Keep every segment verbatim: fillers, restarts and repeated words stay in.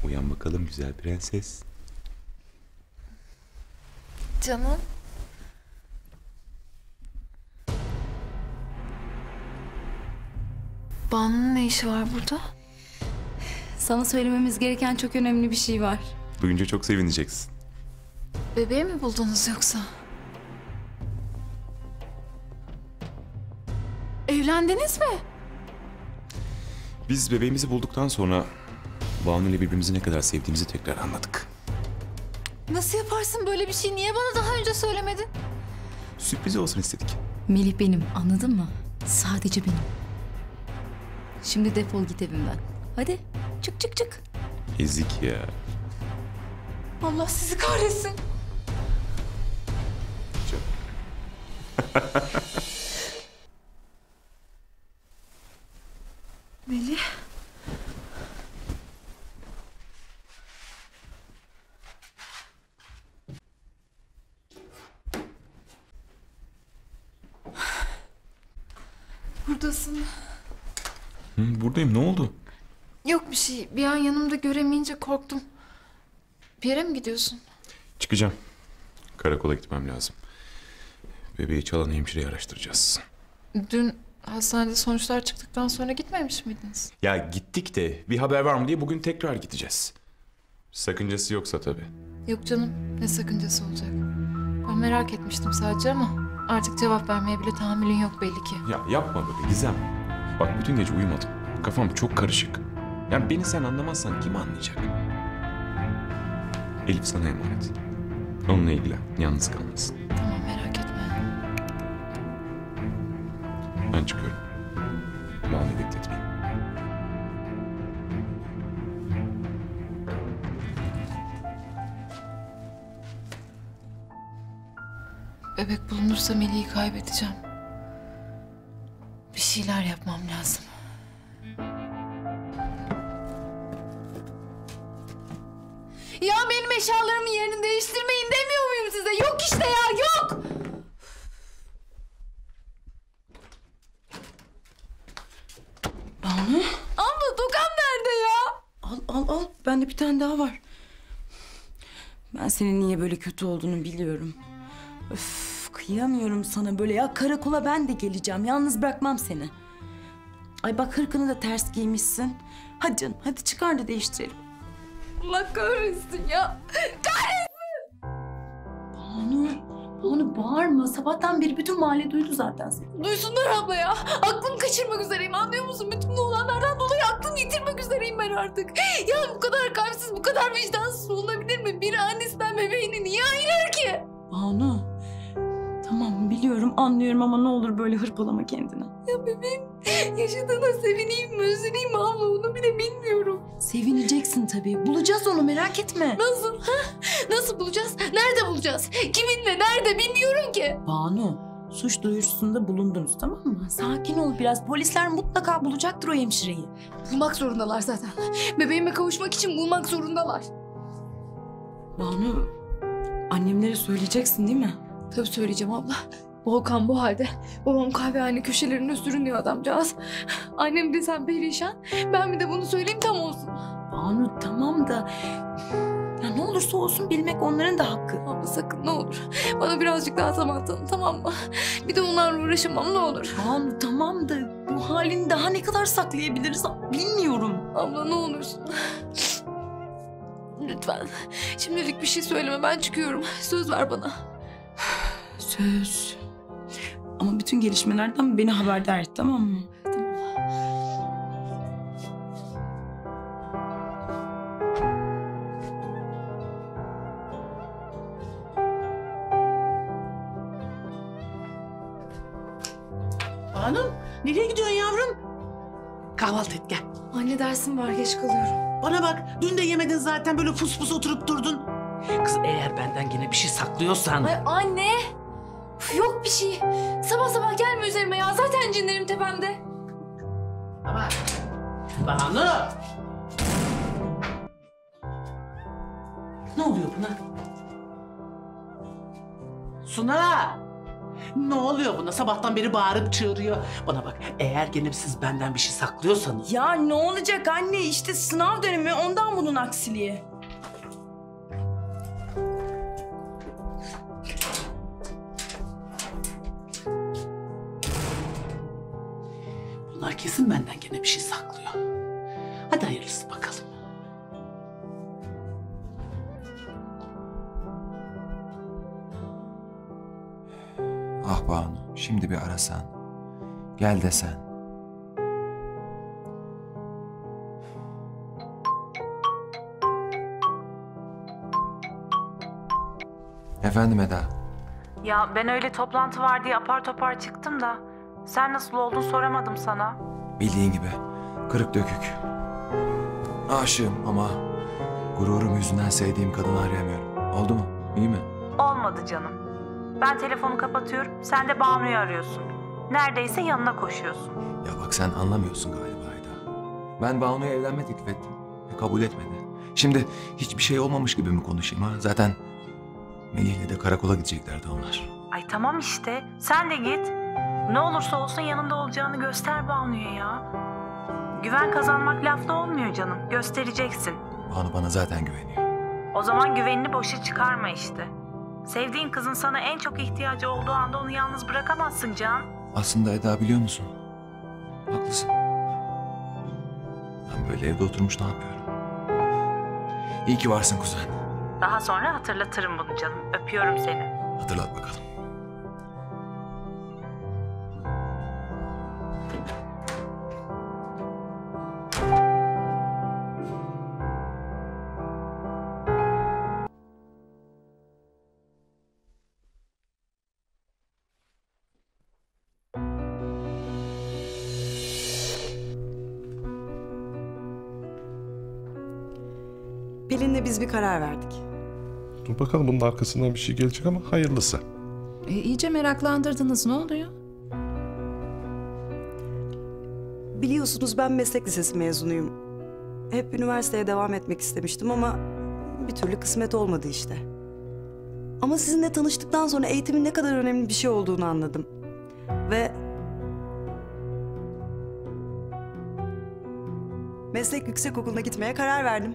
Uyan bakalım güzel prenses. Canım. Banu'nun ne işi var burada? Sana söylememiz gereken çok önemli bir şey var. Duyunca çok sevineceksin. Bebeği mi buldunuz yoksa? Evlendiniz mi? Biz bebeğimizi bulduktan sonra Banu ile birbirimizi ne kadar sevdiğimizi tekrar anladık. Nasıl yaparsın böyle bir şey? Niye bana daha önce söylemedin? Sürpriz olsun istedik. Melih benim, anladın mı? Sadece benim. Şimdi defol git evimden. Hadi çık çık çık. Ezik ya. Allah sizi kahretsin. Melih. Buradasın. Hı, buradayım, ne oldu? Yok bir şey. Bir an yanımda göremeyince korktum. Bir yere mi gidiyorsun? Çıkacağım. Karakola gitmem lazım. Bebeği çalan hemşireyi araştıracağız. Dün hastanede sonuçlar çıktıktan sonra gitmemiş miydiniz? Ya gittik de bir haber var mı diye bugün tekrar gideceğiz. Sakıncası yoksa tabii. Yok canım. Ne sakıncası olacak? Ben merak etmiştim sadece ama artık cevap vermeye bile tahammülün yok belli ki. Ya yapma böyle Gizem. Bak bütün gece uyumadım. Kafam çok karışık. Yani beni sen anlamazsan kim anlayacak? Elif sana emanet. Onunla ilgilen. Yalnız kalmasın. Tamam merak etme. Ben çıkıyorum. Banu'yu bekletmeyin. Bebek bulunursa Melih'i kaybedeceğim. Bir şeyler yapmam lazım. Ya benim eşyalarımın yerini değiştirmeyin demiyor muyum size? Yok işte ya, yok! Banu. Abla tokam nerede ya? Al al al. Bende bir tane daha var. Ben senin niye böyle kötü olduğunu biliyorum. Öf, kıyamıyorum sana böyle ya. Karakola ben de geleceğim. Yalnız bırakmam seni. Ay bak hırkını da ters giymişsin. Hadi canım hadi çıkar da değiştirelim. Allah kahretsin ya. Kahretsin! Banu, Banu bağırma. Sabahtan beri bütün mahalle duydu zaten seni. Duysunlar abla ya. Aklımı kaçırmak üzereyim, anlıyor musun? Bütün bu olanlardan dolayı aklımı yitirmek üzereyim ben artık. Ya bu kadar kalpsiz, bu kadar vicdansız olunabilir mi? Biri annesinden bebeğini niye ayırır ki? Banu, tamam biliyorum anlıyorum ama ne olur böyle hırpalama kendini. Ya bebeğim yaşadığına sevineyim mi, üzüleyim mi abla, onu bile bilmiyorum. Sevineceksin tabii. Bulacağız onu merak etme. Nasıl? Ha? Nasıl bulacağız? Nerede bulacağız? Kiminle, nerede bilmiyorum ki. Banu, suç duyurusunda bulundunuz tamam mı? Sakin ol biraz. Polisler mutlaka bulacaktır o hemşireyi. Bulmak zorundalar zaten. Bebeğime kavuşmak için bulmak zorundalar. Banu, annemlere söyleyeceksin değil mi? Tabii söyleyeceğim abla. Volkan bu halde. Babam kahvehane köşelerine sürünüyor adamcağız. Annem de sen perişan. Ben bir de bunu söyleyeyim tam olsun. Banu tamam da... Ya ne olursa olsun bilmek onların da hakkı. Abla sakın ne olur. Bana birazcık daha zaman tanı, tamam mı? Bir de onlarla uğraşamam ne olur. Banu tamam da bu halini daha ne kadar saklayabiliriz bilmiyorum. Abla ne olursun. Lütfen. Şimdilik bir şey söyleme, ben çıkıyorum. Söz ver bana. Söz. Ama bütün gelişmelerden beni haberdar et tamam mı? Tamam. Banu, nereye gidiyorsun yavrum? Kahvaltı et gel. Anne dersim var, geç kalıyorum. Bana bak, dün de yemedin zaten böyle pus pus oturup durdun. Kız eğer benden yine bir şey saklıyorsan... Ay anne. Üf, yok bir şey. Sabah sabah gelme üzerime ya. Zaten cinlerim tepemde. Ama Banu! Ne oluyor buna? Suna! Ne oluyor buna? Sabahtan beri bağırıp çığırıyor. Bana bak, eğer gene siz benden bir şey saklıyorsanız... Ya ne olacak anne, işte sınav dönemi, ondan bunun aksiliği. Bunlar kesin benden gene bir şey saklıyor. Hadi hayırlısı bakalım. Ah Banu, şimdi bir arasan. Gel desen. Efendim Eda. Ya ben öyle toplantı var diye apar topar çıktım da sen nasıl oldun soramadım sana. Bildiğin gibi. Kırık dökük. Aşığım ama gururum yüzünden sevdiğim kadını arayamıyorum. Oldu mu? İyi mi? Olmadı canım. Ben telefonu kapatıyorum, sen de Banu'yu arıyorsun. Neredeyse yanına koşuyorsun. Ya bak sen anlamıyorsun galiba Eda. Ben Banu'ya evlenme teklif ettim. E, kabul etmedi. Şimdi hiçbir şey olmamış gibi mi konuşayım ha? Zaten Melih'le de karakola gideceklerdi onlar. Ay tamam işte, sen de git. Ne olursa olsun yanında olacağını göster Banu'ya ya. Güven kazanmak lafla olmuyor canım, göstereceksin. Banu bana zaten güveniyor. O zaman güvenini boşa çıkarma işte. Sevdiğin kızın sana en çok ihtiyacı olduğu anda onu yalnız bırakamazsın Can. Aslında Eda biliyor musun? Haklısın. Ben böyle evde oturmuş ne yapıyorum? İyi ki varsın kuzen. Daha sonra hatırlatırım bunu canım. Öpüyorum seni. Hatırlat bakalım. Pelin'le biz bir karar verdik. Dur bakalım bunun arkasından bir şey gelecek ama hayırlısı. E, iyice meraklandırdınız. Ne oluyor? Biliyorsunuz ben meslek lisesi mezunuyum. Hep üniversiteye devam etmek istemiştim ama bir türlü kısmet olmadı işte. Ama sizinle tanıştıktan sonra eğitimin ne kadar önemli bir şey olduğunu anladım. Ve meslek yüksekokulu'na gitmeye karar verdim.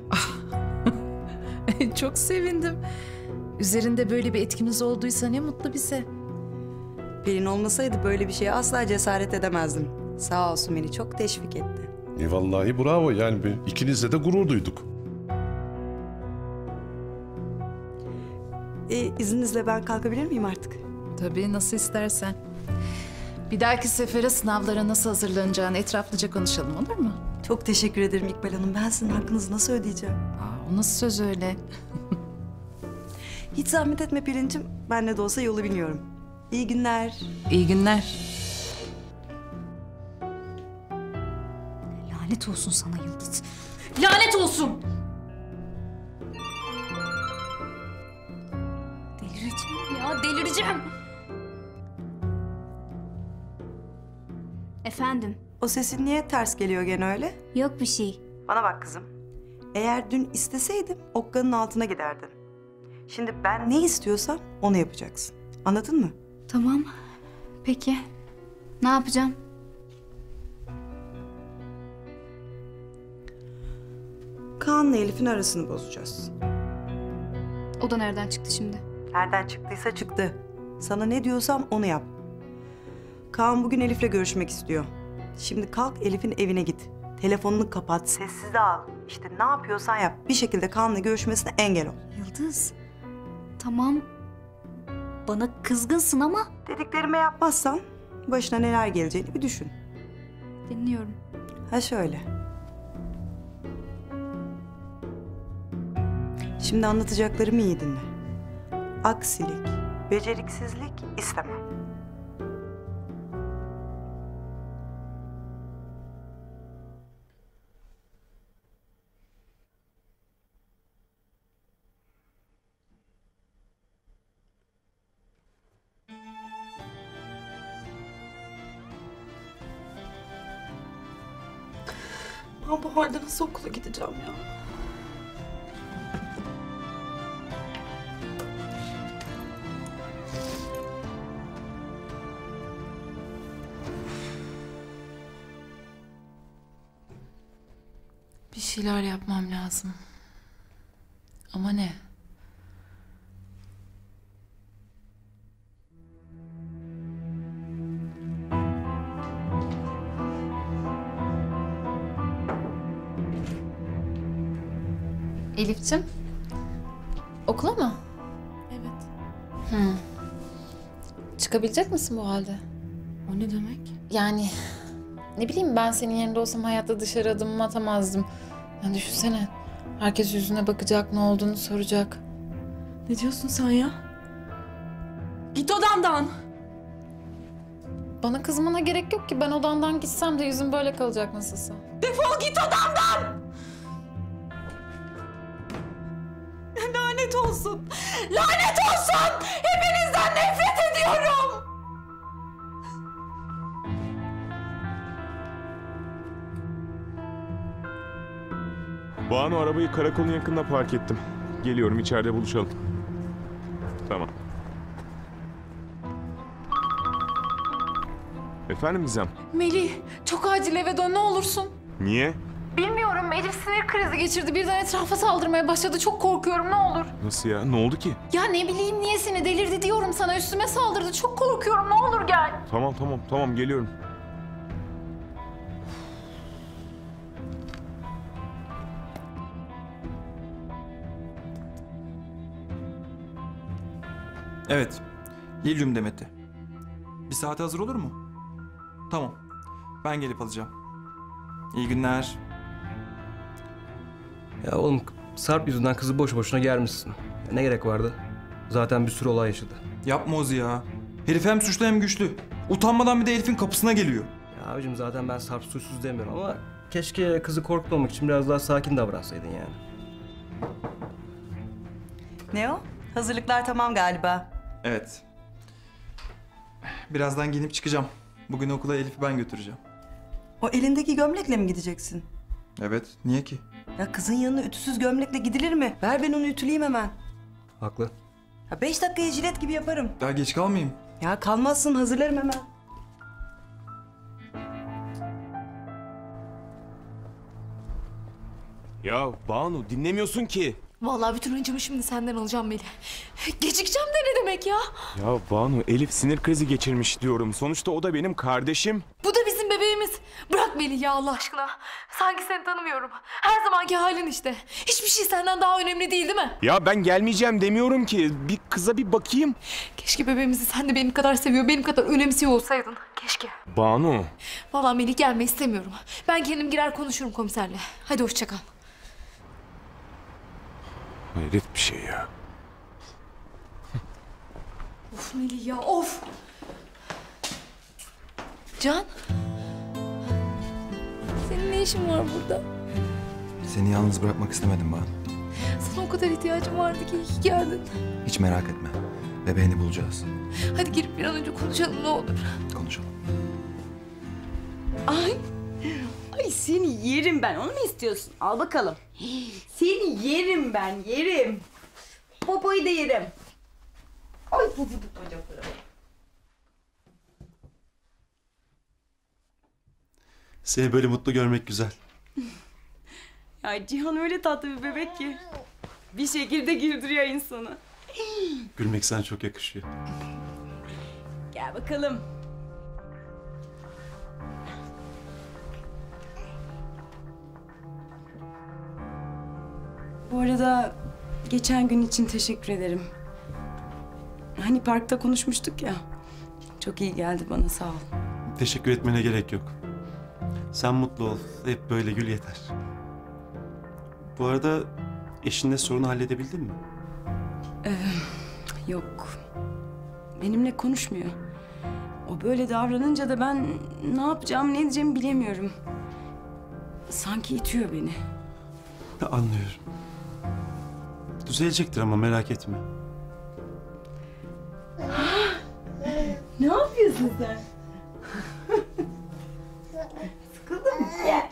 Çok sevindim. Üzerinde böyle bir etkimiz olduysa ne mutlu bize. Pelin olmasaydı böyle bir şeye asla cesaret edemezdim. Sağ olsun beni çok teşvik etti. E vallahi bravo, yani bir- ikinizle de gurur duyduk. E, izninizle ben kalkabilir miyim artık? Tabii, nasıl istersen. Bir dahaki sefere sınavlara nasıl hazırlanacağını etraflıca konuşalım, olur mu? Çok teşekkür ederim İkbal Hanım. Ben sizin hakkınızı nasıl ödeyeceğim? Aa, o nasıl söz öyle? Hiç zahmet etme Pelin'cim. Ben ne de olsa yolu biliyorum. İyi günler. İyi günler. Lanet olsun sana Yıldız. Lanet olsun! Delireceğim ya, delireceğim. Efendim? O sesin niye ters geliyor gene öyle? Yok bir şey. Bana bak kızım. Eğer dün isteseydim okkanın altına giderdin. Şimdi ben ne istiyorsam onu yapacaksın. Anladın mı? Tamam. Peki. Ne yapacağım? Kaan'la Elif'in arasını bozacağız. O da nereden çıktı şimdi? Nereden çıktıysa çıktı. Sana ne diyorsam onu yap. Kaan bugün Elif'le görüşmek istiyor. Şimdi kalk Elif'in evine git. Telefonunu kapat, sessize al. İşte ne yapıyorsan yap. Bir şekilde Kaan'la görüşmesine engel ol. Yıldız. Tamam. Bana kızgınsın ama. Dediklerimi yapmazsan başına neler geleceğini bir düşün. Dinliyorum. Ha şöyle. Şimdi anlatacaklarımı iyi dinle. Aksilik, beceriksizlik istemem. Ben bu halde nasıl okula gideceğim ya? şeyler yapmam lazım. Ama ne? Elif'ciğim, okula mı? Evet. Hı. Çıkabilecek misin bu halde? O ne demek? Yani ne bileyim, ben senin yerinde olsam hayatta dışarı adımımı atamazdım. Yani düşünsene, herkes yüzüne bakacak, ne olduğunu soracak. Ne diyorsun sen ya? Git odamdan. Bana kızmana gerek yok ki, ben odandan gitsem de yüzüm böyle kalacak nasılsa. Defol git odamdan. Lanet olsun. Lanet olsun. Hepinizden nefret ediyorum. Banu, arabayı karakolun yakınında park ettim. Geliyorum, içeride buluşalım. Tamam. Efendim Gizem? Melih, çok acil eve dön ne olursun. Niye? Bilmiyorum, Elif sinir krizi geçirdi. Birden etrafa saldırmaya başladı. Çok korkuyorum, ne olur. Nasıl ya? Ne oldu ki? Ya ne bileyim niyesini, delirdi diyorum sana. Üstüme saldırdı. Çok korkuyorum, ne olur gel. Tamam tamam tamam, geliyorum. Evet. Lilyum Demet'i. Bir saate hazır olur mu? Tamam. Ben gelip alacağım. İyi günler. Ya oğlum, Sarp yüzünden kızı boş boşuna germişsin. Ya ne gerek vardı? Zaten bir sürü olay yaşadı. Yapma Ozi ya. Herif hem suçlu hem güçlü. Utanmadan bir de herifin kapısına geliyor. Ya abicim, zaten ben Sarp suçsuz demiyorum ama keşke kızı korkutmamak için biraz daha sakin davransaydın yani. Ne o? Hazırlıklar tamam galiba. Evet. Birazdan giyinip çıkacağım. Bugün okula Elif'i ben götüreceğim. O elindeki gömlekle mi gideceksin? Evet. Niye ki? Ya kızın yanına ütüsüz gömlekle gidilir mi? Ver ben onu ütüleyeyim hemen. Haklı. Ya beş dakikaya jilet gibi yaparım. Daha geç kalmayayım. Ya kalmazsın, hazırlarım hemen. Ya Banu, dinlemiyorsun ki. Vallahi bütün öncümü şimdi senden alacağım Melih. Gecikeceğim de ne demek ya? Ya Banu, Elif sinir krizi geçirmiş diyorum. Sonuçta o da benim kardeşim. Bu da bizim bebeğimiz. Bırak Melih ya Allah aşkına. Sanki seni tanımıyorum. Her zamanki halin işte. Hiçbir şey senden daha önemli değil, değil mi? Ya ben gelmeyeceğim demiyorum ki. Bir kıza bir bakayım. Keşke bebeğimizi sen de benim kadar seviyor, benim kadar önemsiyor olsaydın. Keşke. Banu. Vallahi Melih, gelme istemiyorum. Ben kendim girer konuşurum komiserle. Hadi hoşça kal. Hayret bir şey ya. Of Melih ya, of! Can? Senin ne işin var burada? Seni yalnız bırakmak istemedim Banu. Sana o kadar ihtiyacım vardı ki, iyi ki geldin. Hiç merak etme. Bebeğini bulacağız. Hadi girip bir an önce konuşalım ne olur. Konuşalım. Ay. Ay seni yerim ben. Onu mu istiyorsun? Al bakalım. Seni yerim ben, yerim. Popoyu da yerim. Ay pofuduk bacaklarım. Seni böyle mutlu görmek güzel. Ya Cihan öyle tatlı bir bebek ki. Bir şekilde güldürüyor insanı. Gülmek sana çok yakışıyor. Gel bakalım. Bu arada geçen gün için teşekkür ederim. Hani parkta konuşmuştuk ya. Çok iyi geldi bana, sağ ol. Teşekkür etmene gerek yok. Sen mutlu ol. Hep böyle gül yeter. Bu arada eşinle sorunu halledebildin mi? Ee, yok. Benimle konuşmuyor. O böyle davranınca da ben ne yapacağım, ne edeceğimi bilemiyorum. Sanki itiyor beni. Anlıyorum. Düzelecektir ama merak etme. Ne yapıyorsun sen? Sıkıldın mı? Gel.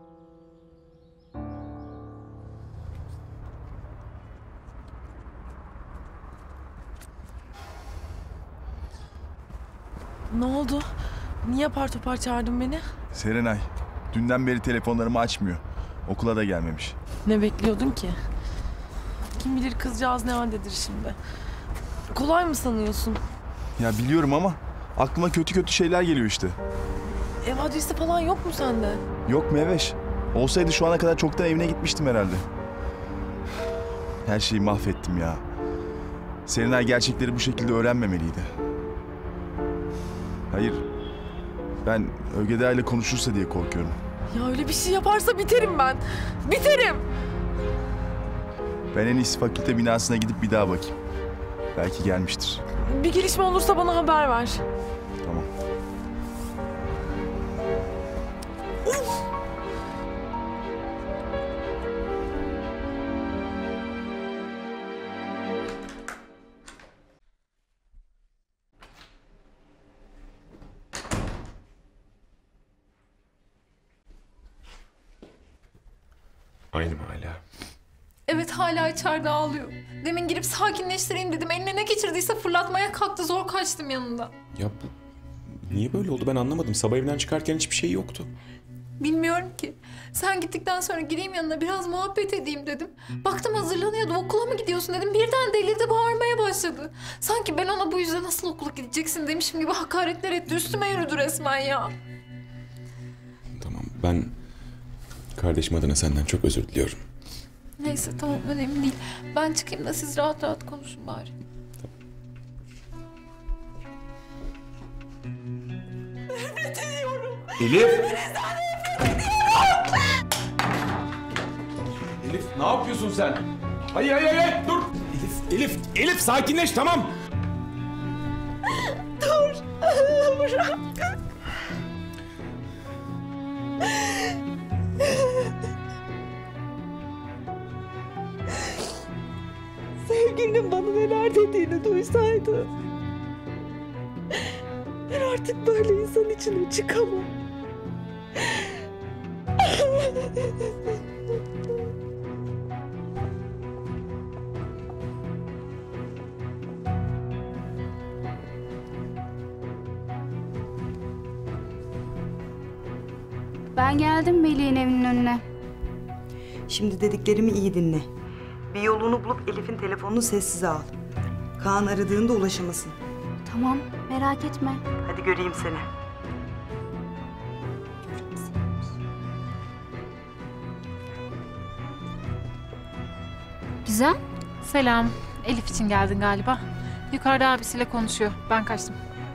Ne oldu? Niye apar topar çağırdın beni? Serenay, dünden beri telefonlarımı açmıyor. Okula da gelmemiş. Ne bekliyordun ki? Kim bilir kızcağız ne haldedir şimdi. Kolay mı sanıyorsun? Ya biliyorum ama aklıma kötü kötü şeyler geliyor işte. Ev adresi falan yok mu sende? Yok Meveş. Olsaydı şu ana kadar çoktan evine gitmiştim herhalde. Her şeyi mahvettim ya. Serenay gerçekleri bu şekilde öğrenmemeliydi. Hayır, ben Ögeda ile konuşursa diye korkuyorum. Ya öyle bir şey yaparsa biterim ben. Biterim. Ben en iyisi fakülte binasına gidip bir daha bakayım. Belki gelmiştir. Bir gelişme olursa bana haber ver. Tamam. Aynı mı hala? Evet hala içeride ağlıyor. Demin girip sakinleştireyim dedim. Eline ne geçirdiyse fırlatmaya kalktı. Zor kaçtım yanında. Ya bu niye böyle oldu ben anlamadım. Sabah evden çıkarken hiçbir şey yoktu. Bilmiyorum ki. Sen gittikten sonra gireyim yanına biraz muhabbet edeyim dedim. Baktım hazırlanıyordu. Okula mı gidiyorsun dedim. Birden delirdi bağırmaya başladı. Sanki ben ona bu yüzden nasıl okula gideceksin demişim gibi hakaretler etti. Üstüme yürüdü resmen ya. Tamam ben kardeşim adına senden çok özür diliyorum. Neyse tamam önemli değil. Ben çıkayım da siz rahat rahat konuşun bari. Nefret ediyorum. Elif! Hepinizden nefret ediyorum. Elif ne yapıyorsun sen? Hayır hayır hayır dur! Elif, Elif, Elif sakinleş tamam! Dur! Bırak! Sevgilinin bana neler dediğini duysaydı. Ben artık böyle insan içine çıkamam. Ben geldim Melih'in evinin önüne. Şimdi dediklerimi iyi dinle. Bir yolunu bulup Elif'in telefonunu sessize al. Kaan aradığında ulaşamasın. Tamam, merak etme. Hadi göreyim seni. Güzel. Selam. Elif için geldin galiba. Yukarıda abisiyle konuşuyor. Ben kaçtım.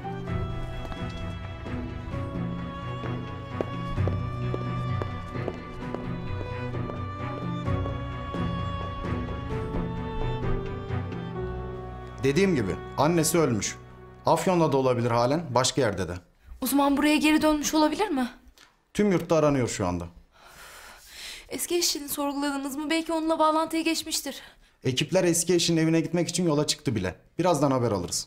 Dediğim gibi annesi ölmüş. Afyon'da da olabilir halen, başka yerde de. O zaman buraya geri dönmüş olabilir mi? Tüm yurtta aranıyor şu anda. Eski eşini sorguladınız mı? Belki onunla bağlantıya geçmiştir. Ekipler eski eşinin evine gitmek için yola çıktı bile. Birazdan haber alırız.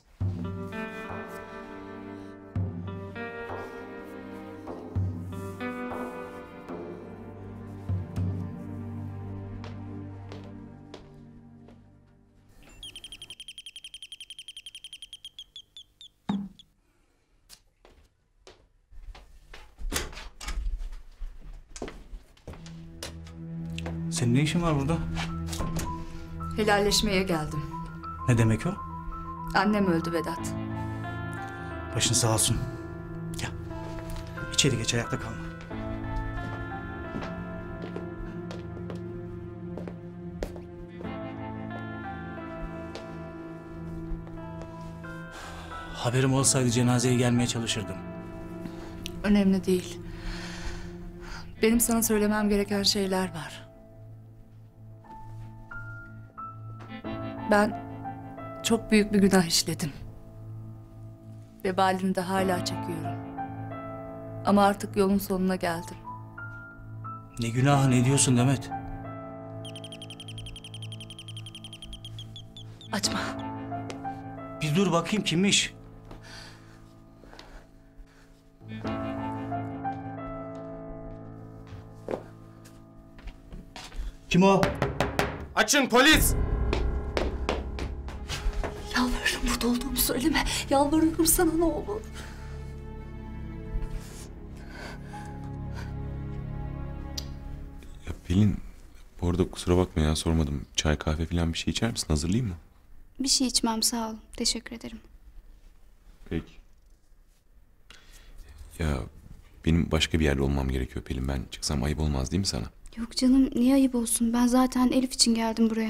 Senin ne işin var burada? Helalleşmeye geldim. Ne demek o? Annem öldü Vedat. Başın sağ olsun. Gel. İçeri geç, ayakta kalma. Haberim olsaydı cenazeye gelmeye çalışırdım. Önemli değil. Benim sana söylemem gereken şeyler var. Ben çok büyük bir günah işledim. Vebalini de hala çekiyorum. Ama artık yolun sonuna geldim. Ne günahı, ne diyorsun Demet? Açma. Bir dur bakayım kimmiş? Kim o? Açın polis! Yalvarırım burada olduğumu söyleme. Yalvarırım sana ne olur. Ya Pelin, bu arada kusura bakma ya sormadım. Çay kahve falan bir şey içer misin? Hazırlayayım mı? Bir şey içmem sağ ol. Teşekkür ederim. Peki. Ya benim başka bir yerde olmam gerekiyor Pelin. Ben çıksam ayıp olmaz değil mi sana? Yok canım niye ayıp olsun? Ben zaten Elif için geldim buraya.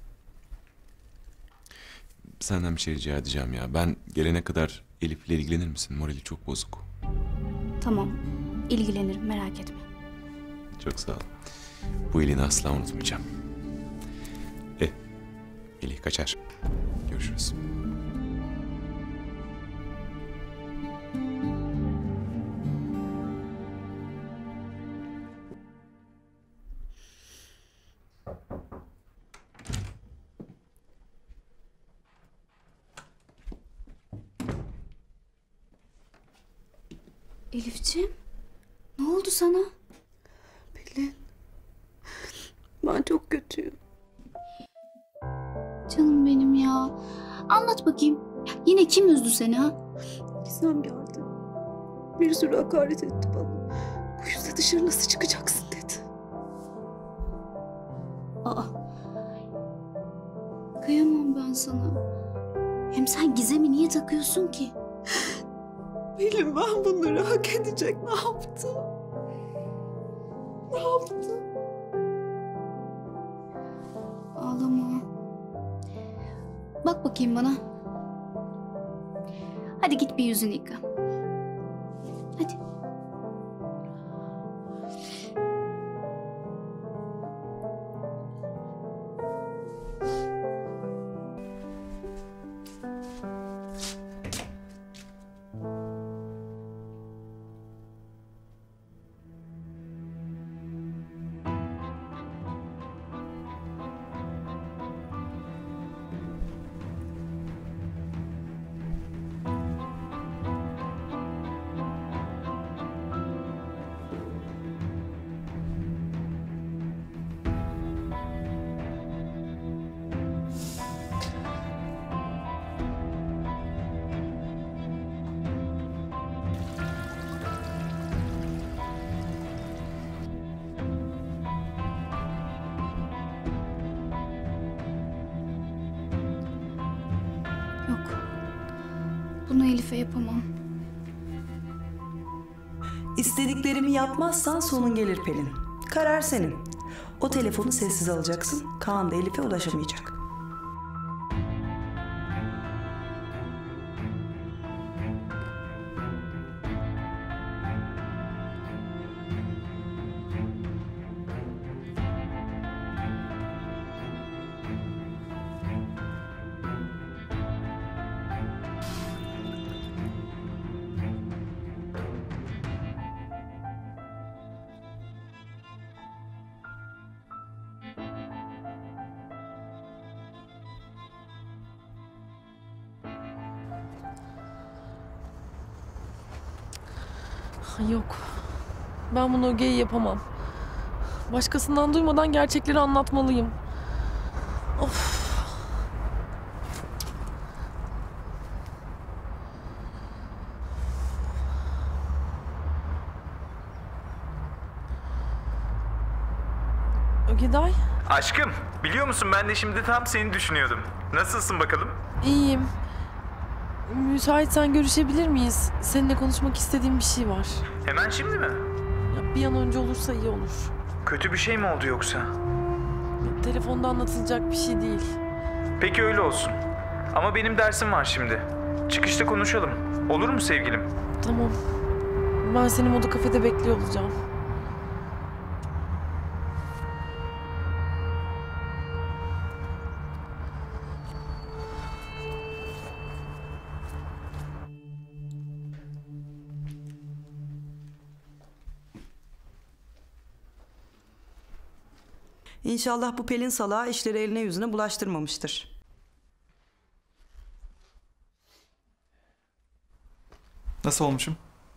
Senden bir şey rica edeceğim ya. Ben gelene kadar Elif'le ilgilenir misin? Morali çok bozuk. Tamam. İlgilenirim merak etme. Çok sağ ol. Bu iyiliğini asla unutmayacağım. E, Melih kaçar. Görüşürüz. Elifciğim, ne oldu sana? Pelin, ben çok kötüyüm. Canım benim ya. Anlat bakayım. Yine kim üzdü seni ha? Gizem geldi. Bir sürü hakaret etti bana. Bu yüzden dışarı nasıl çıkacaksın dedi. Aa. Kıyamam ben sana. Hem sen Gizem'i niye takıyorsun ki? Pelin ben bunları hak edecek ne yaptım? Ne yaptım? Ağlama. Bak bakayım bana. Hadi git bir yüzünü yıka. Hadi. Bunu Elif'e yapamam. İstediklerimi yapmazsan sonun gelir Pelin. Karar senin. O telefonu sessiz alacaksın. Kaan da Elif'e ulaşamayacak. Yok. Ben bunu Öge'ye yapamam. Başkasından duymadan gerçekleri anlatmalıyım. Of. Ögeday. Aşkım, biliyor musun ben de şimdi tam seni düşünüyordum. Nasılsın bakalım? İyiyim. Müsaitsen görüşebilir miyiz? Seninle konuşmak istediğim bir şey var. Hemen şimdi mi? Ya bir an önce olursa iyi olur. Kötü bir şey mi oldu yoksa? Telefonda anlatılacak bir şey değil. Peki öyle olsun. Ama benim dersim var şimdi. Çıkışta konuşalım. Olur mu sevgilim? Tamam. Ben seni Moda Kafede bekliyor olacağım. İnşallah bu Pelin salağı işleri eline yüzüne bulaştırmamıştır. Nasıl olmuşum?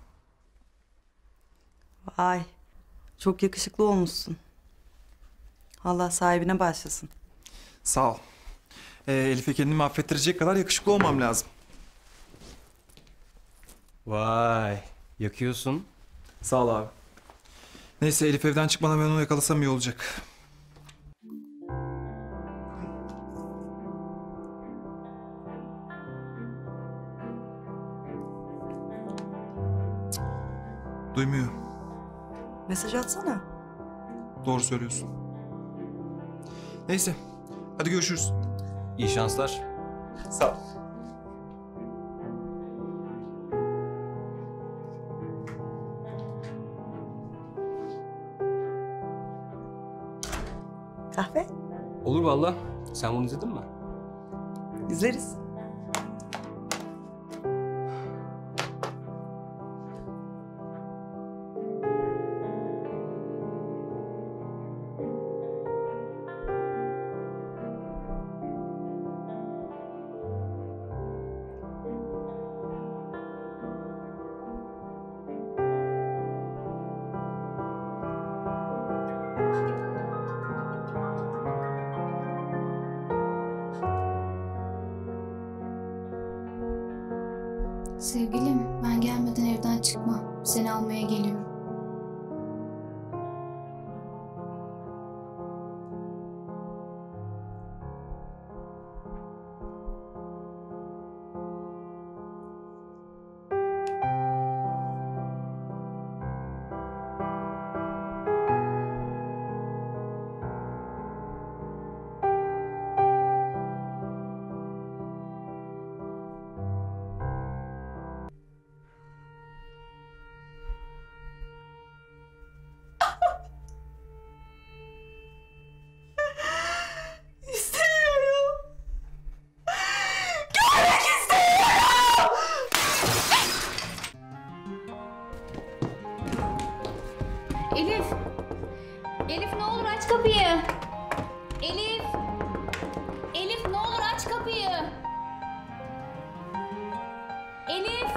Vay, çok yakışıklı olmuşsun. Allah sahibine başlasın. Sağ ol. Ee, Elif'e kendimi affettirecek kadar yakışıklı olmam lazım. Vay, yakıyorsun. Sağ ol abi. Neyse Elif evden çıkmadan ben onu yakalasam iyi olacak. Duymuyor. Mesaj atsana. Doğru söylüyorsun. Neyse. Hadi görüşürüz. İyi şanslar. Sağ ol. Kahve? Olur vallahi. Sen bunu izledin mi? İzleriz. Sevgilim, ben gelmeden evden çıkma. Seni almaya geliyorum. Elif! Elif ne olur aç kapıyı! Elif! Elif ne olur aç kapıyı! Elif!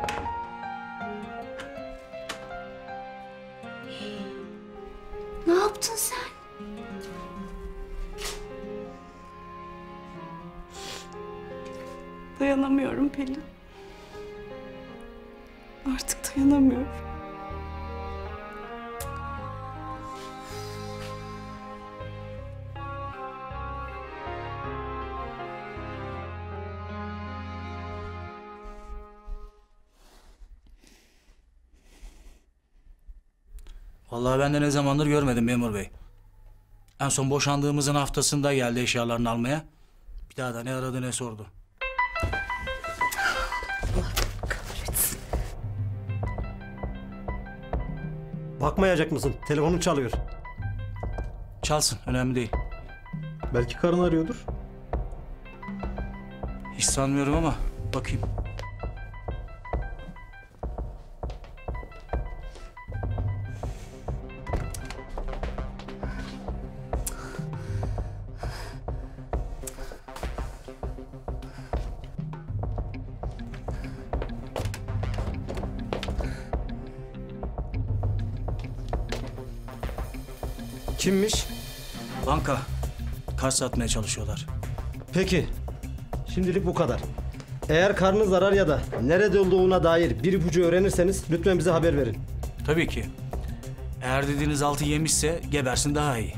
Ne yaptın sen? Dayanamıyorum Pelin. Artık dayanamıyorum. Vallahi ben de ne zamandır görmedim memur bey. En son boşandığımızın haftasında geldi eşyalarını almaya. Bir daha da ne aradı ne sordu. Bakmayacak mısın? Telefonun çalıyor. Çalsın, önemli değil. Belki karın arıyordur. Hiç sanmıyorum ama bakayım. Kimmiş? Banka. Kart satmaya çalışıyorlar. Peki. Şimdilik bu kadar. Eğer karnınız zarar ya da nerede olduğuna dair bir ipucu öğrenirseniz lütfen bize haber verin. Tabii ki. Eğer dediğiniz altı yemişse gebersin daha iyi.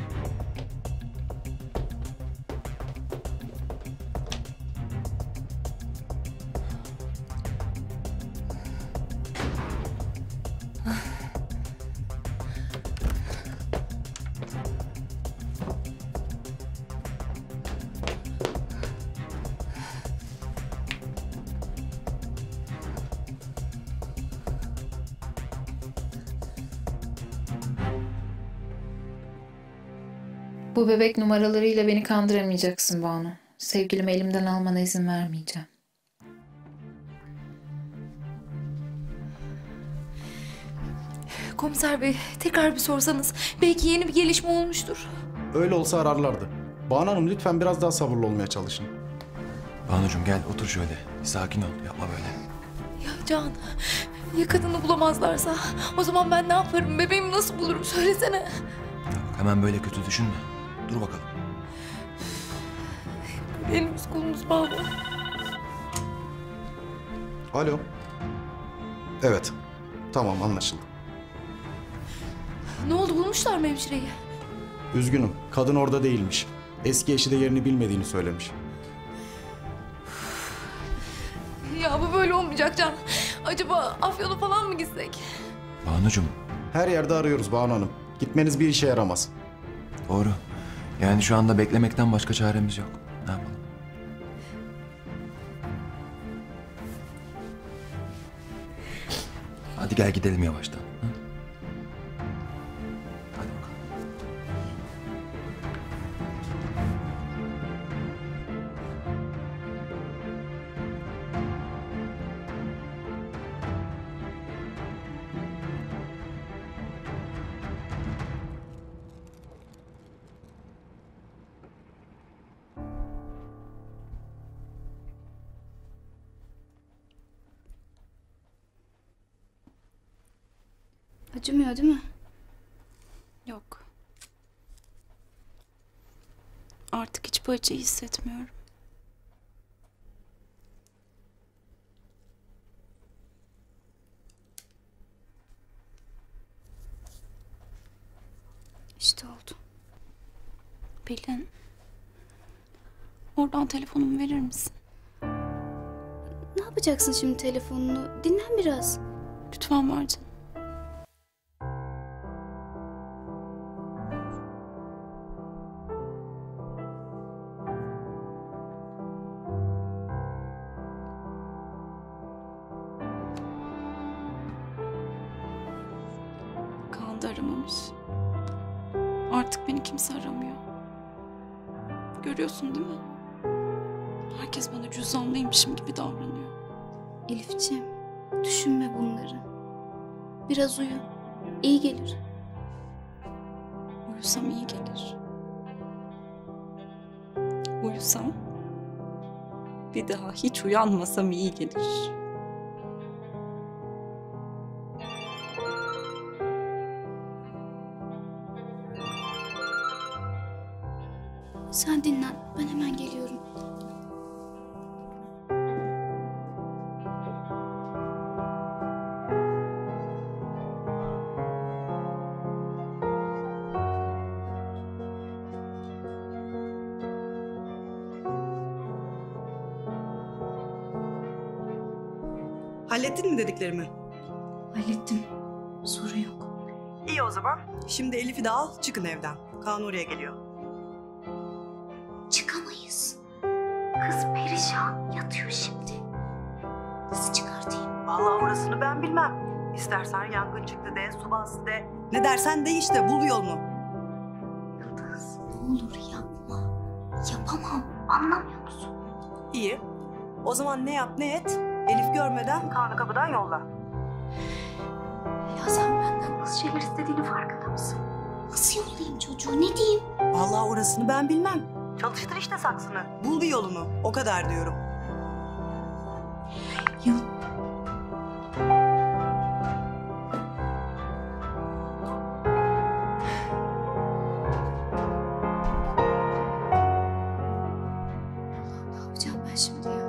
Bu bebek numaralarıyla beni kandıramayacaksın Banu. Sevgilimi elimden almana izin vermeyeceğim. Komiser bey tekrar bir sorsanız. Belki yeni bir gelişme olmuştur. Öyle olsa ararlardı. Banu Hanım lütfen biraz daha sabırlı olmaya çalışın. Banucuğum gel otur şöyle. Bir sakin ol. Yapma böyle. Ya Can, ya kadını bulamazlarsa? O zaman ben ne yaparım? Bebeğimi nasıl bulurum? Söylesene. Ya bak hemen böyle kötü düşünme. Dur bakalım. Elimiz kolumuz bağlı. Alo. Evet. Tamam anlaşıldı. Ne oldu, bulmuşlar mı hemşireyi? Üzgünüm, kadın orada değilmiş. Eski eşi de yerini bilmediğini söylemiş. Ya bu böyle olmayacak Can. Acaba Afyon'a falan mı gitsek? Banucuğum. Her yerde arıyoruz Banu Hanım. Gitmeniz bir işe yaramaz. Doğru. Yani şu anda beklemekten başka çaremiz yok. Ne yapalım? Hadi gel gidelim yavaştan. Hı? Hadi bakalım. Acımıyor değil mi? Yok. Artık hiçbir acıyı hissetmiyorum. İşte oldu. Pelin. Oradan telefonumu verir misin? Ne yapacaksın şimdi telefonunu? Dinlen biraz. Lütfen ver canım. Kaan da aramamış. Artık beni kimse aramıyor. Görüyorsun değil mi? Herkes bana cüzdanlıymışım gibi davranıyor. Elifciğim, düşünme bunları. Biraz uyu. İyi gelir. Uyusam iyi gelir. Uyusam, bir daha hiç uyanmasam iyi gelir. Sen dinlen. Ben hemen geliyorum. Hallettin mi dediklerimi? Hallettim. Sorun yok. İyi o zaman. Şimdi Elif'i de al, çıkın evden. Kaan oraya geliyor. Çıkamayız. Kız perişan. Yatıyor şimdi. Nasıl çıkartayım? Vallahi orasını ben bilmem. İstersen yangın çıktı de, su bastı de. Ne dersen de işte, bul bir yolunu. Yıldız, ne olur yapma. Yapamam. Anlamıyor musun? İyi. O zaman ne yap ne et, Elif görmeden Kaan'ı kapıdan yolla. Ya sen benden nasıl şeyler istediğini farkında mısın? Nasıl yollayayım çocuğu? Ne diyeyim? Vallahi orasını ben bilmem. Çalıştır işte saksını. Bul bir yolunu. O kadar diyorum. Yıl... Ne yapacağım ben şimdi ya?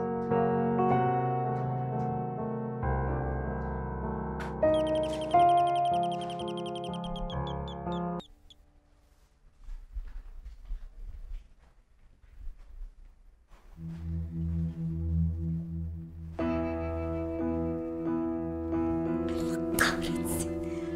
Kahretsin.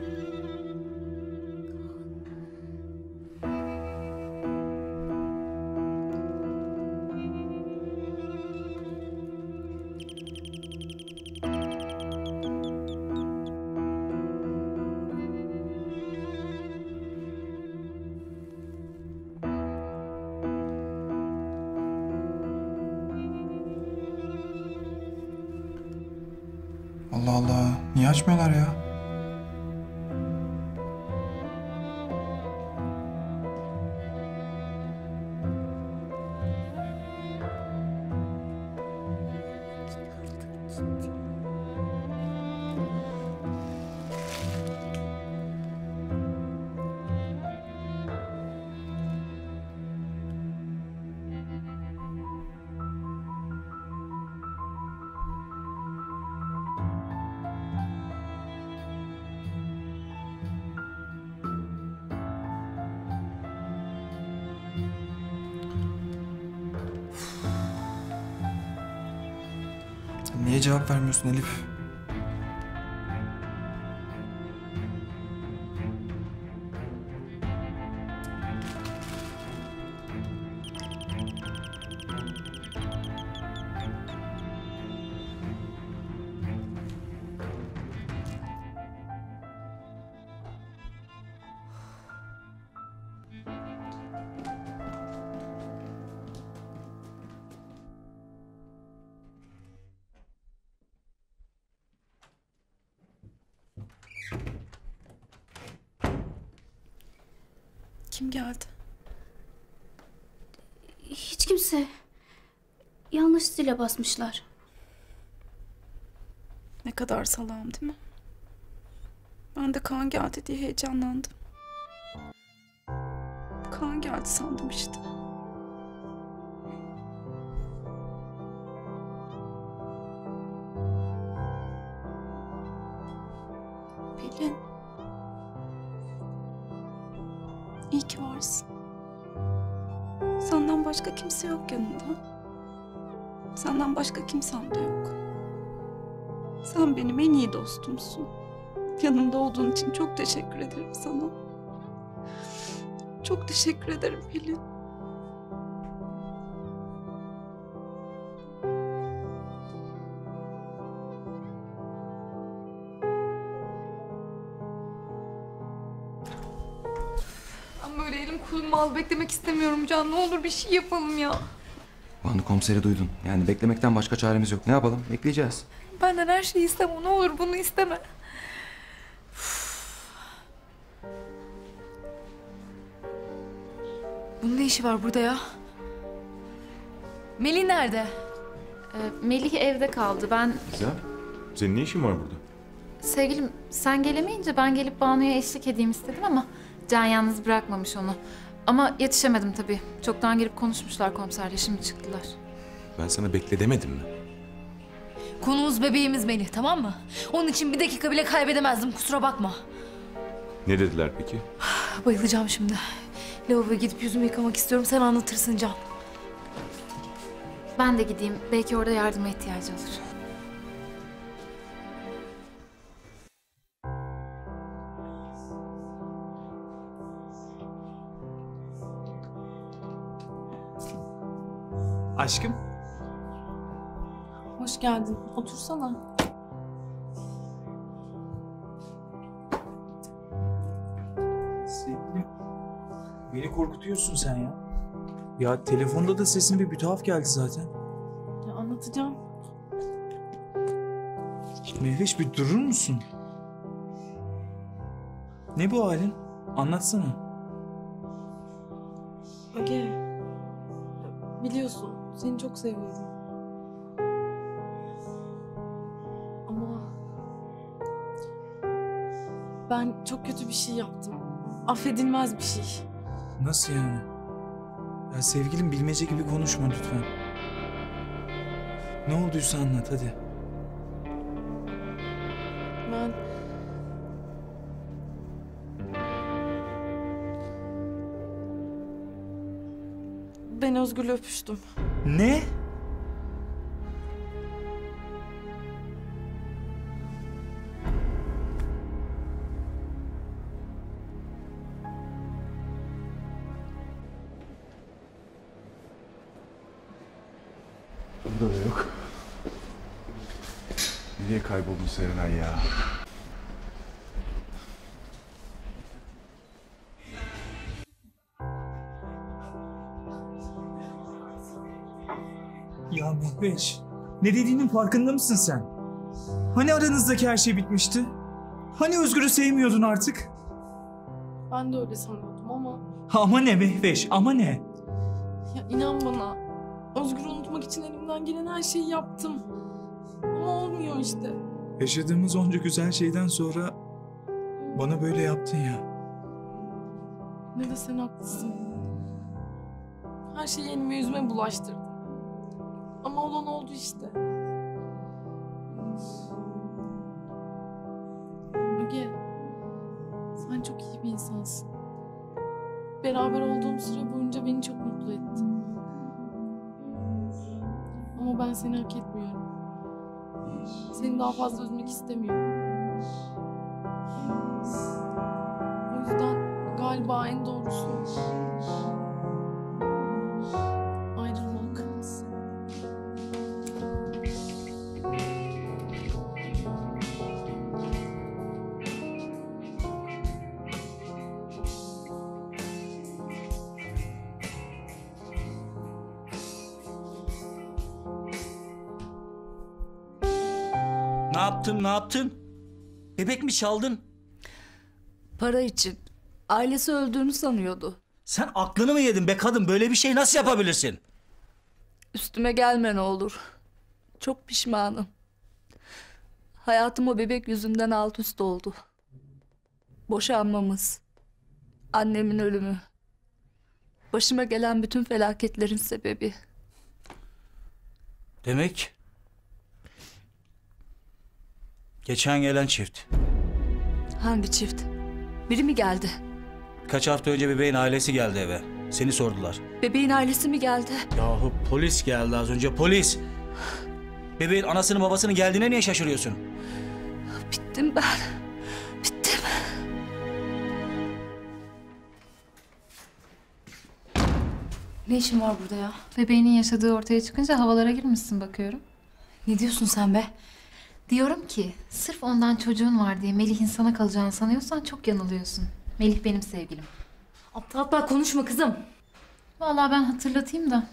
Allah Allah. Niye açmıyorlar ya? Niye cevap vermiyorsun Elif? Kim geldi? Hiç kimse. Yanlış zile basmışlar. Ne kadar salağım değil mi? Ben de Kaan geldi diye heyecanlandım. Kaan geldi sandım işte. Pelin. İyi ki varsın. Senden başka kimse yok yanında. Senden başka kimsem de yok. Sen benim en iyi dostumsun. Yanımda olduğun için çok teşekkür ederim sana. Çok teşekkür ederim Pelin. Ben böyle elim kolum bağlı beklemek istemiyorum Can. Ne olur bir şey yapalım ya. Banu komiseri duydun. Yani beklemekten başka çaremiz yok. Ne yapalım? Bekleyeceğiz. Benden her şeyi isteme. Ne olur bunu isteme. Bunun ne işi var burada ya? Melih nerede? Ee, Melih evde kaldı. Ben Gizem, senin ne işin var burada? sevgilim sen gelemeyince ben gelip Banu'ya eşlik edeyim istedim ama Can yalnız bırakmamış onu. Ama yetişemedim tabii. Çoktan gelip konuşmuşlar komiserle. Şimdi çıktılar. Ben sana bekle demedim mi? Konumuz bebeğimiz Melih, tamam mı? Onun için bir dakika bile kaybedemezdim, kusura bakma. Ne dediler peki? Bayılacağım şimdi. Lavaboya gidip yüzümü yıkamak istiyorum. Sen anlatırsın Can. Ben de gideyim. Belki orada yardıma ihtiyacı olur. Aşkım. Hoş geldin. Otursana. Sevgilim. Beni korkutuyorsun sen ya. Ya telefonda da sesin bir tuhaf geldi zaten. Ya anlatacağım. Mehveş bir durur musun? Ne bu halin? Anlatsana. Ege. Biliyorsun seni çok seviyorum. Ama ben çok kötü bir şey yaptım. Affedilmez bir şey. Nasıl yani? Ya sevgilim bilmece gibi konuşma lütfen. Ne olduysa anlat hadi. Ben... Ben Özgür'le öpüştüm. Ne? Burada da yok. Nereye kayboldun Serenay ya? Ya Mehveş, ne dediğinin farkında mısın sen? Hani aranızdaki her şey bitmişti? Hani Özgür'ü sevmiyordun artık? Ben de öyle sanıyordum ama... Ama ne Mehveş, ama ne? Ya inan bana. Özgür'ü unutmak için elimden gelen her şeyi yaptım. Ama olmuyor işte. Yaşadığımız onca güzel şeyden sonra bana böyle yaptın ya. Ne de sen haklısın. Her şeyi elime yüzüme bulaştırdım. Ama olan oldu işte. Öge, sen çok iyi bir insansın. Beraber olduğum süre boyunca beni çok mutlu ettin. Ama ben seni hak etmiyorum. Seni daha fazla üzmek istemiyorum. O yüzden galiba en doğrusu ayrılmak. Ne yaptın, ne yaptın? Bebek mi çaldın? Para için. Ailesi öldüğünü sanıyordu. Sen aklını mı yedin be kadın? Böyle bir şey nasıl yapabilirsin? Üstüme gelme ne olur. Çok pişmanım. Hayatım o bebek yüzünden alt üst oldu. Boşanmamız. Annemin ölümü. Başıma gelen bütün felaketlerin sebebi. Demek... Geçen gelen çift. Hangi çift? Biri mi geldi? Kaç hafta önce bebeğin ailesi geldi eve. Seni sordular. Bebeğin ailesi mi geldi? Yahu polis geldi az önce, polis. Bebeğin anasının babasının geldiğine niye şaşırıyorsun? Bittim ben. Bittim. Ne işin var burada ya? Bebeğinin yaşadığı ortaya çıkınca havalara girmişsin bakıyorum. Ne diyorsun sen be? Diyorum ki sırf ondan çocuğun var diye Melih'in sana kalacağını sanıyorsan çok yanılıyorsun. Melih benim sevgilim. Aptal aptal konuşma kızım. Vallahi ben hatırlatayım da.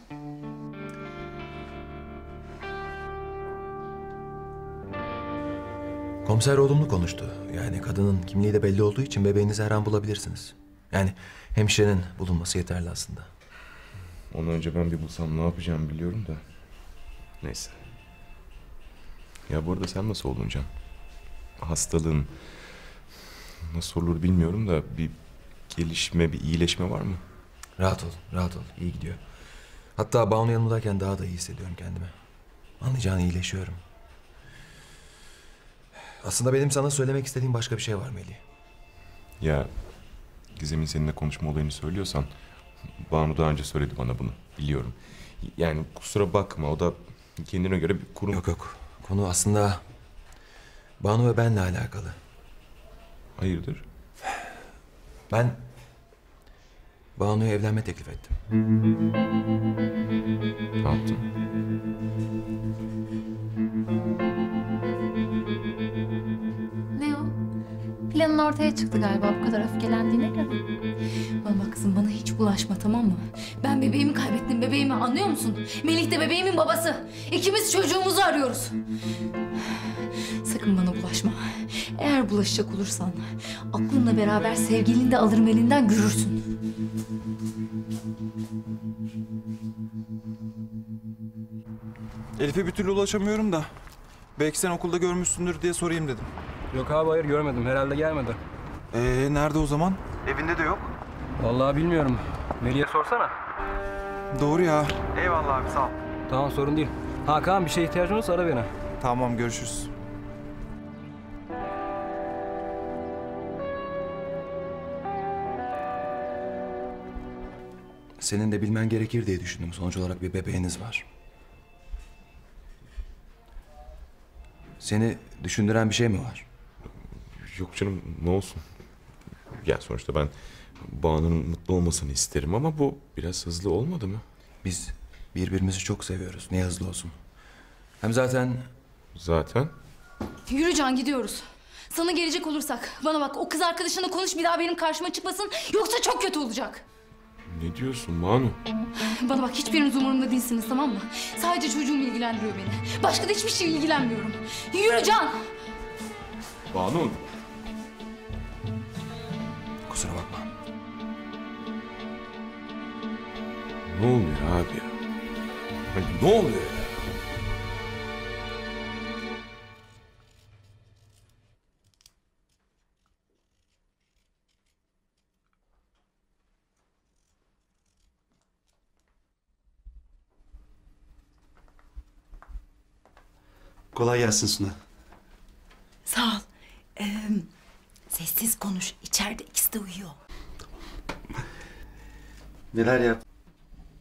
Komiser olumlu konuştu. Yani kadının kimliği de belli olduğu için bebeğinizi her an bulabilirsiniz. Yani hemşirenin bulunması yeterli aslında. Onu önce ben bir bulsam ne yapacağımı biliyorum da. Neyse. Ya bu arada sen nasıl oldun Can? Hastalığın nasıl olur bilmiyorum da bir gelişme, bir iyileşme var mı? Rahat ol, rahat ol. İyi gidiyor. Hatta Banu yanımdayken daha da iyi hissediyorum kendimi. Anlayacağın iyileşiyorum. Aslında benim sana söylemek istediğim başka bir şey var Melih. Ya Gizem'in seninle konuşma olayını söylüyorsan Banu daha önce söyledi bana bunu. Biliyorum. Yani kusura bakma, o da kendine göre bir kurum... Yok yok. Konu aslında Banu ve benle alakalı. Hayırdır? Ben Banu'ya evlenme teklif ettim. Ne yaptın? Ne o? Planın ortaya çıktı galiba, bu kadar öfkelendiğine göre. Bana bak kızım, bana hiç bulaşma, tamam mı? Ben bebeğimi kaybettim, bebeğimi, anlıyor musun? Melih de bebeğimin babası. İkimiz çocuğumuzu arıyoruz. Sakın bana bulaşma. Eğer bulaşacak olursan aklınla beraber sevgilini de alırım elinden, görürsün. Elif'e bir türlü ulaşamıyorum da. Belki sen okulda görmüşsündür diye sorayım dedim. Yok abi, hayır görmedim. Herhalde gelmedi. Ee nerede o zaman? Evinde de yok. Vallahi bilmiyorum. Melih'e sorsana. Doğru ya. Eyvallah abi, sağ ol. Tamam, sorun değil. Ha Kaan, bir şeye ihtiyacın olursa ara beni. Tamam, görüşürüz. Senin de bilmen gerekir diye düşündüm. Sonuç olarak bir bebeğiniz var. Seni düşündüren bir şey mi var? Yok canım, ne olsun. Ya sonuçta ben Banu'nun mutlu olmasını isterim ama bu biraz hızlı olmadı mı? Biz birbirimizi çok seviyoruz. Niye hızlı olsun? Hem zaten... Zaten? Yürü Can, gidiyoruz. Sana gelecek olursak, bana bak, o kız arkadaşınla konuş, bir daha benim karşıma çıkmasın. Yoksa çok kötü olacak. Ne diyorsun Banu? Bana bak, hiçbiriniz umurumda değilsiniz, tamam mı? Sadece çocuğum ilgilendiriyor beni. Başka da hiçbir şey ilgilenmiyorum. Yürü Can! Banu! Kusura bakma. Ne oluyor abi ya? Hani ne oluyor ya? Kolay gelsin Suna. Sağ ol. Ee, sessiz konuş. İçeride ikisi de uyuyor. Neler yap?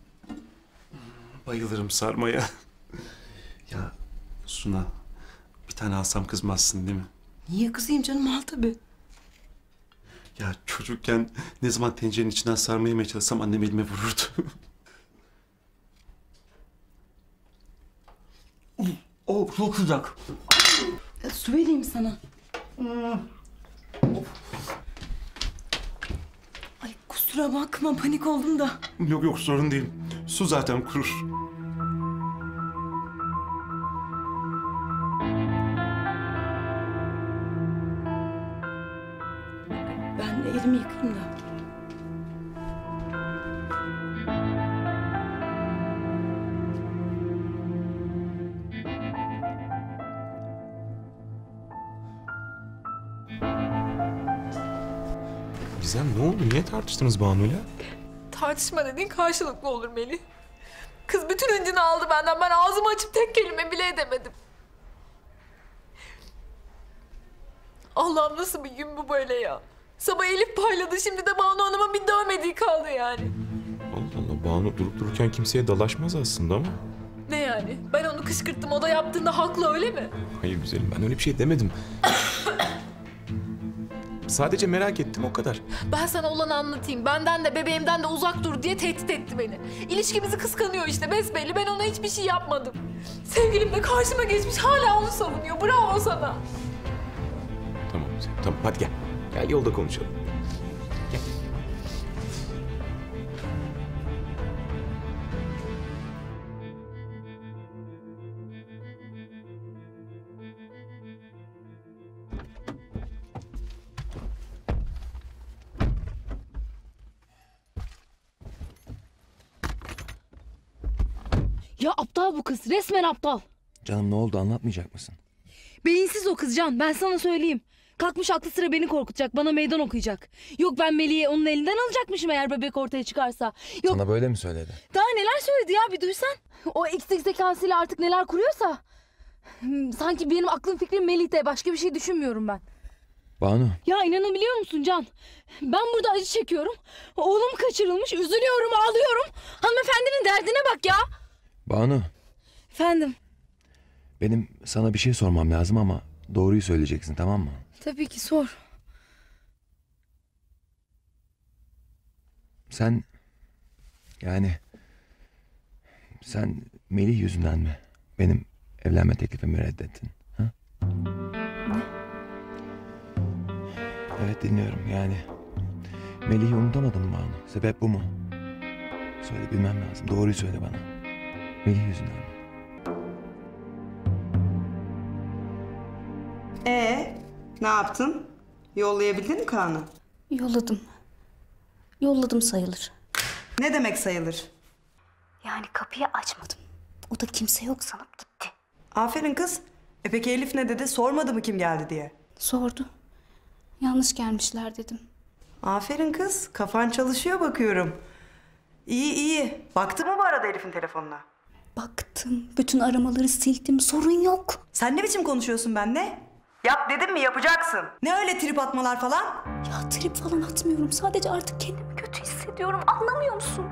Bayılırım sarmaya. Ya Suna, bir Bir tane alsam kızmazsın değil mi? Niye kızayım canım, al tabii. Ya çocukken ne zaman tencerenin içinden sarma yemeye çalışsam annem elime vururdu. Oh, çok sıcak. E, su vereyim sana. Ay kusura bakma, panik oldum da. Yok yok, sorun değil. Su zaten kurur. Ben de elimi yıkayayım da. Gizem ne oldu? Niye tartıştınız Banu'yla? Tartışma dediğin karşılıklı olur Melih. Kız bütün hıncını aldı benden. Ben ağzımı açıp tek kelime bile edemedim. Allah'ım nasıl bir gün bu böyle ya. Sabah Elif payladı, şimdi de Banu Hanım'ın bir dövmediği kaldı yani. Allah Allah, Banu durup dururken kimseye dalaşmaz aslında ama. Ne yani? Ben onu kışkırttım, o da yaptığında haklı, öyle mi? Hayır güzelim, ben öyle bir şey demedim. Sadece merak ettim, o kadar. Ben sana olanı anlatayım. Benden de bebeğimden de uzak dur diye tehdit etti beni. İlişkimizi kıskanıyor işte, besbelli. Ben ona hiçbir şey yapmadım. Sevgilim de karşıma geçmiş, hala onu savunuyor. Bravo sana. Tamam güzelim, tamam hadi gel. Gel yolda konuşalım. Gel. Ya aptal bu kız. Resmen aptal. Canım ne oldu, anlatmayacak mısın? Beyinsiz o kız Can. Ben sana söyleyeyim. Kalkmış aklı sıra beni korkutacak. Bana meydan okuyacak. Yok ben Melih'i onun elinden alacakmışım eğer bebek ortaya çıkarsa. Yok. Sana böyle mi söyledi? Daha neler söyledi ya, bir duysan. O eksik zekasıyla artık neler kuruyorsa. Sanki benim aklım fikrim Melih'te. Başka bir şey düşünmüyorum ben. Banu. Ya inanabiliyor musun Can? Ben burada acı çekiyorum. Oğlum kaçırılmış. Üzülüyorum, ağlıyorum. Hanımefendinin derdine bak ya. Banu. Efendim? Benim sana bir şey sormam lazım ama doğruyu söyleyeceksin, tamam mı? Tabii ki, sor. Sen yani sen Melih yüzünden mi benim evlenme teklifimi reddettin? Ha? Ne? Evet dinliyorum yani. Melih'i unutamadın mı Banu? Sebep bu mu? Söyle, bilmem lazım. Doğruyu söyle bana. Melih yüzünden mi? Ee, ne yaptın? Yollayabildin mi Kaan'ı? Yolladım. Yolladım sayılır. Ne demek sayılır? Yani kapıyı açmadım. O da kimse yok sanıp gitti. Aferin kız. E peki Elif ne dedi? Sormadı mı kim geldi diye? Sordu. Yanlış gelmişler dedim. Aferin kız. Kafan çalışıyor bakıyorum. İyi iyi. Baktın mı bu arada Elif'in telefonuna? Baktım. Bütün aramaları sildim. Sorun yok. Sen ne biçim konuşuyorsun benimle? Yap dedim mi yapacaksın. Ne öyle trip atmalar falan? Ya trip falan atmıyorum. Sadece artık kendimi kötü hissediyorum. Anlamıyor musun?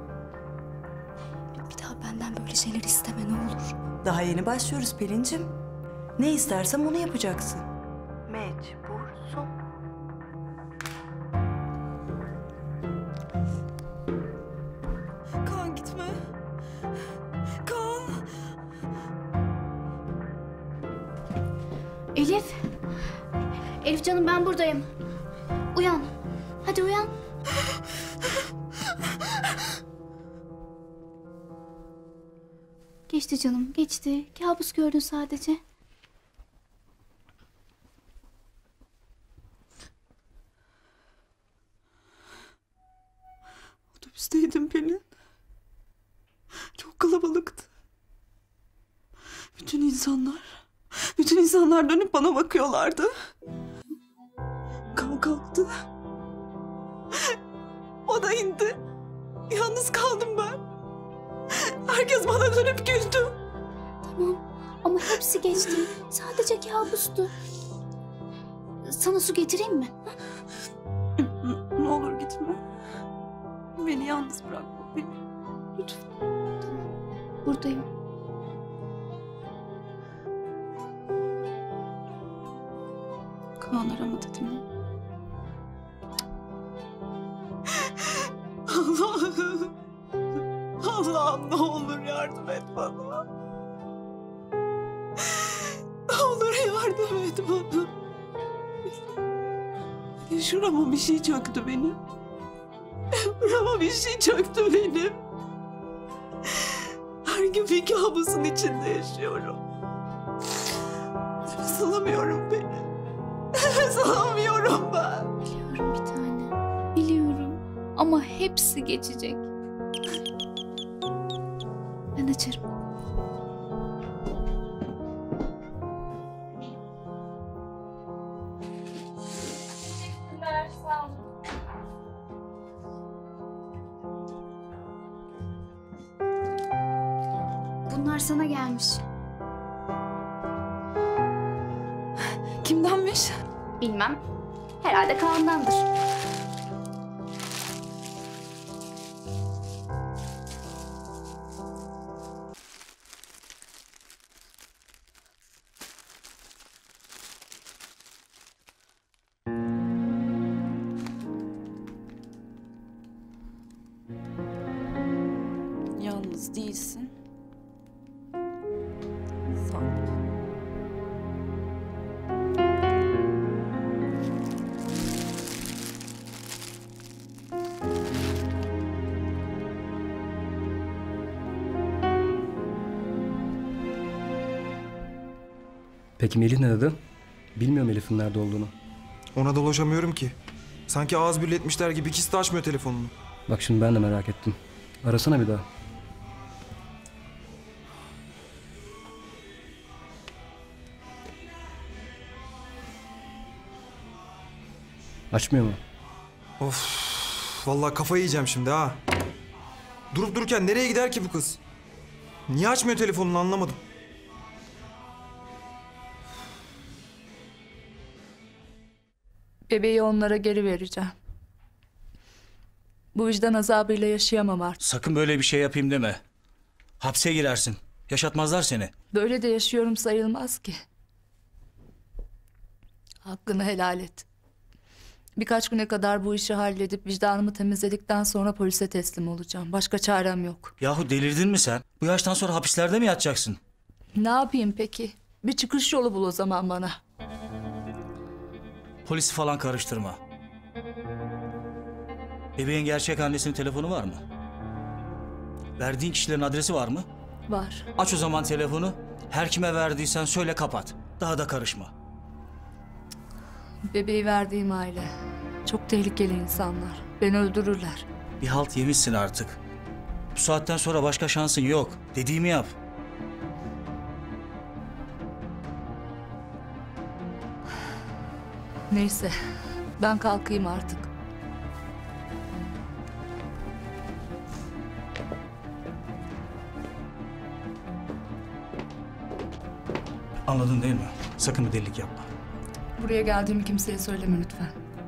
Bir daha benden böyle şeyler isteme ne olur. Daha yeni başlıyoruz Pelin'cim. Ne istersem onu yapacaksın. Mecbursun. Kaan gitme. Kaan. Elif. Elif canım ben buradayım. Uyan. Hadi uyan. Geçti canım, geçti. Kabus gördün sadece. Otobüsteydim Pelin. Çok kalabalıktı. Bütün insanlar, bütün insanlar dönüp bana bakıyorlardı. Kan kalktı. O da indi. Yalnız kaldım ben. Herkes bana dönüp güldü. Tamam ama hepsi geçti. Sadece kabustu. Sana su getireyim mi? Ne olur gitme. Beni yalnız bırakma beni. Lütfen. Buradayım. Kaan aramadı değil mi? Allah'ım. Allah'ım ne olur yardım et bana. Ne olur yardım et bana. Şurama bir şey çöktü benim. Şurama bir şey çöktü benim. Her gün bir kabusun içinde yaşıyorum. Nefes alamıyorum beni. Nefes alamıyorum ben. Biliyorum bir tane. Biliyorum. Ama hepsi geçecek. Ben açarım. Teşekkürler. Sağ olun. Bunlar sana gelmiş. Kimdenmiş? Bilmem. Herhalde Kaan'dandır. Yalnız değilsin. Sağ ol. Peki Melih ne dedi? Bilmiyorum Elif'in nerede olduğunu. Ona da ulaşamıyorum ki. Sanki ağız birletmişler gibi ikisi de açmıyor telefonunu. Bak şimdi ben de merak ettim. Arasana bir daha. Açmıyor mu? Of, vallahi kafayı yiyeceğim şimdi ha. Durup dururken nereye gider ki bu kız? Niye açmıyor telefonunu anlamadım. Bebeği onlara geri vereceğim. Bu vicdan azabıyla yaşayamam artık. Sakın böyle bir şey yapayım deme. Hapse girersin. Yaşatmazlar seni. Böyle de yaşıyorum sayılmaz ki. Hakkını helal et. Birkaç güne kadar bu işi halledip vicdanımı temizledikten sonra polise teslim olacağım. Başka çarem yok. Yahu delirdin mi sen? Bu yaştan sonra hapislerde mi yatacaksın? Ne yapayım peki? Bir çıkış yolu bul o zaman bana. Polisi falan karıştırma. Bebeğin gerçek annesinin telefonu var mı? Verdiğin kişilerin adresi var mı? Var. Aç o zaman telefonu. Her kime verdiysen söyle kapat. Daha da karışma. Bebeği verdiğim aile. Çok tehlikeli insanlar. Beni öldürürler. Bir halt yemişsin artık. Bu saatten sonra başka şansın yok. Dediğimi yap. Neyse. Ben kalkayım artık. Anladın değil mi? Sakın bir delilik yapma. Buraya geldiğimi kimseye söyleme lütfen.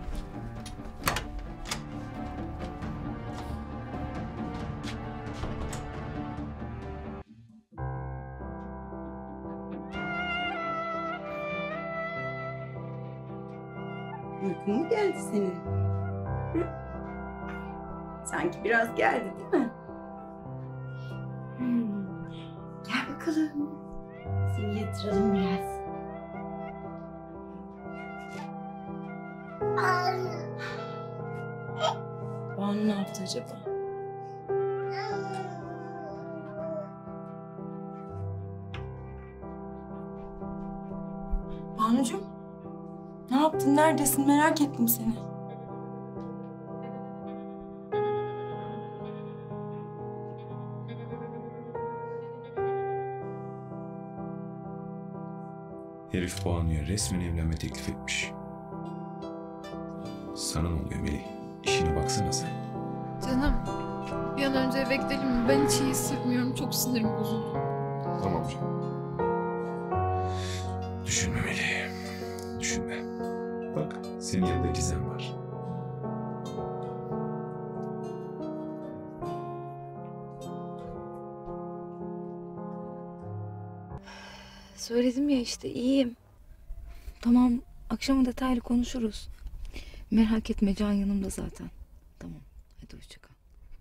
Uykun mu geldi senin? Hı? Sanki biraz geldi değil mi? Hmm. Gel bakalım. Seni yatıralım biraz. Banu ne yaptı acaba? Banucuğum, ne yaptın? Neredesin? Merak ettim seni. Herif Banu'ya resmen evlenme teklif etmiş. Sana ne oluyor Melih? İşine baksana sen. Canım, bir an önce eve gidelim mi? Ben hiç iyi hissetmiyorum. Çok sinirim bozuldu. Tamam canım. Düşünme Melih. Düşünme. Bak senin yanında Gizem var. Söyledim ya işte iyiyim. Tamam Akşama detaylı konuşuruz. Merak etme, Can yanımda zaten. Tamam, hadi hoşça kal.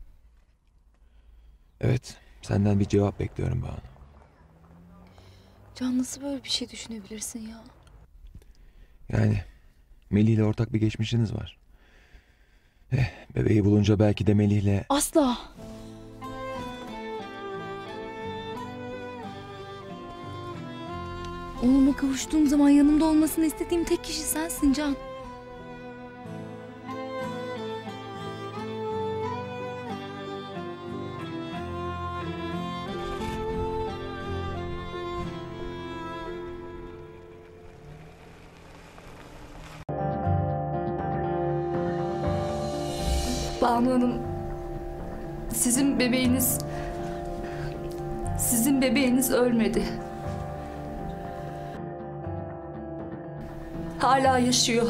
Evet, senden bir cevap bekliyorum Banu. Can, nasıl böyle bir şey düşünebilirsin ya? Yani Melih ile ortak bir geçmişiniz var. Eh, bebeği bulunca belki de Melih'le... Asla. Onunla kavuştuğum zaman yanımda olmasını istediğim tek kişi sensin Can. Banu Hanım, sizin bebeğiniz, sizin bebeğiniz ölmedi. Hala yaşıyor.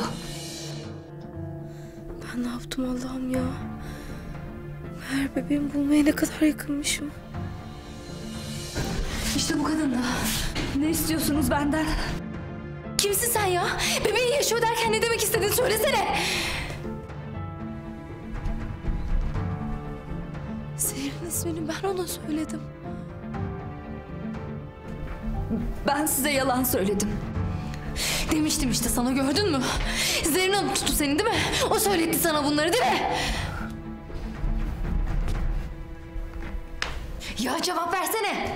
Ben ne yaptım Allah'ım ya? Meğer bebeğimi bulmaya ne kadar yakınmışım. İşte bu kadın da. Ne istiyorsunuz benden? Kimsin sen ya? Bebeğin yaşıyor derken ne demek istediğini söylesene. Seher'in ismini ben ona söyledim. Ben size yalan söyledim. Demiştim işte sana, gördün mü? Zerrin Hanım tuttu seni değil mi? O söyletti sana bunları değil mi? Ya cevap versene.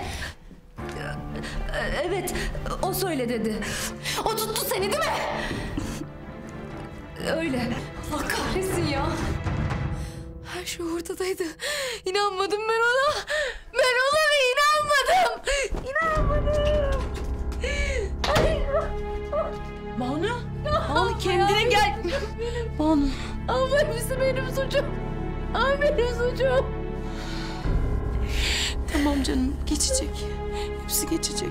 Evet, o söyle dedi. O tuttu seni değil mi? Öyle. Allah kahretsin ya. Her şey ortadaydı. İnanmadım ben ona. Ben ona ve inanmadım. İnanmadım. Ay. Banu. Banu kendine gel. Banu. Ama hepsi benim suçum. Ama benim suçum. Tamam canım, geçecek. Hepsi geçecek.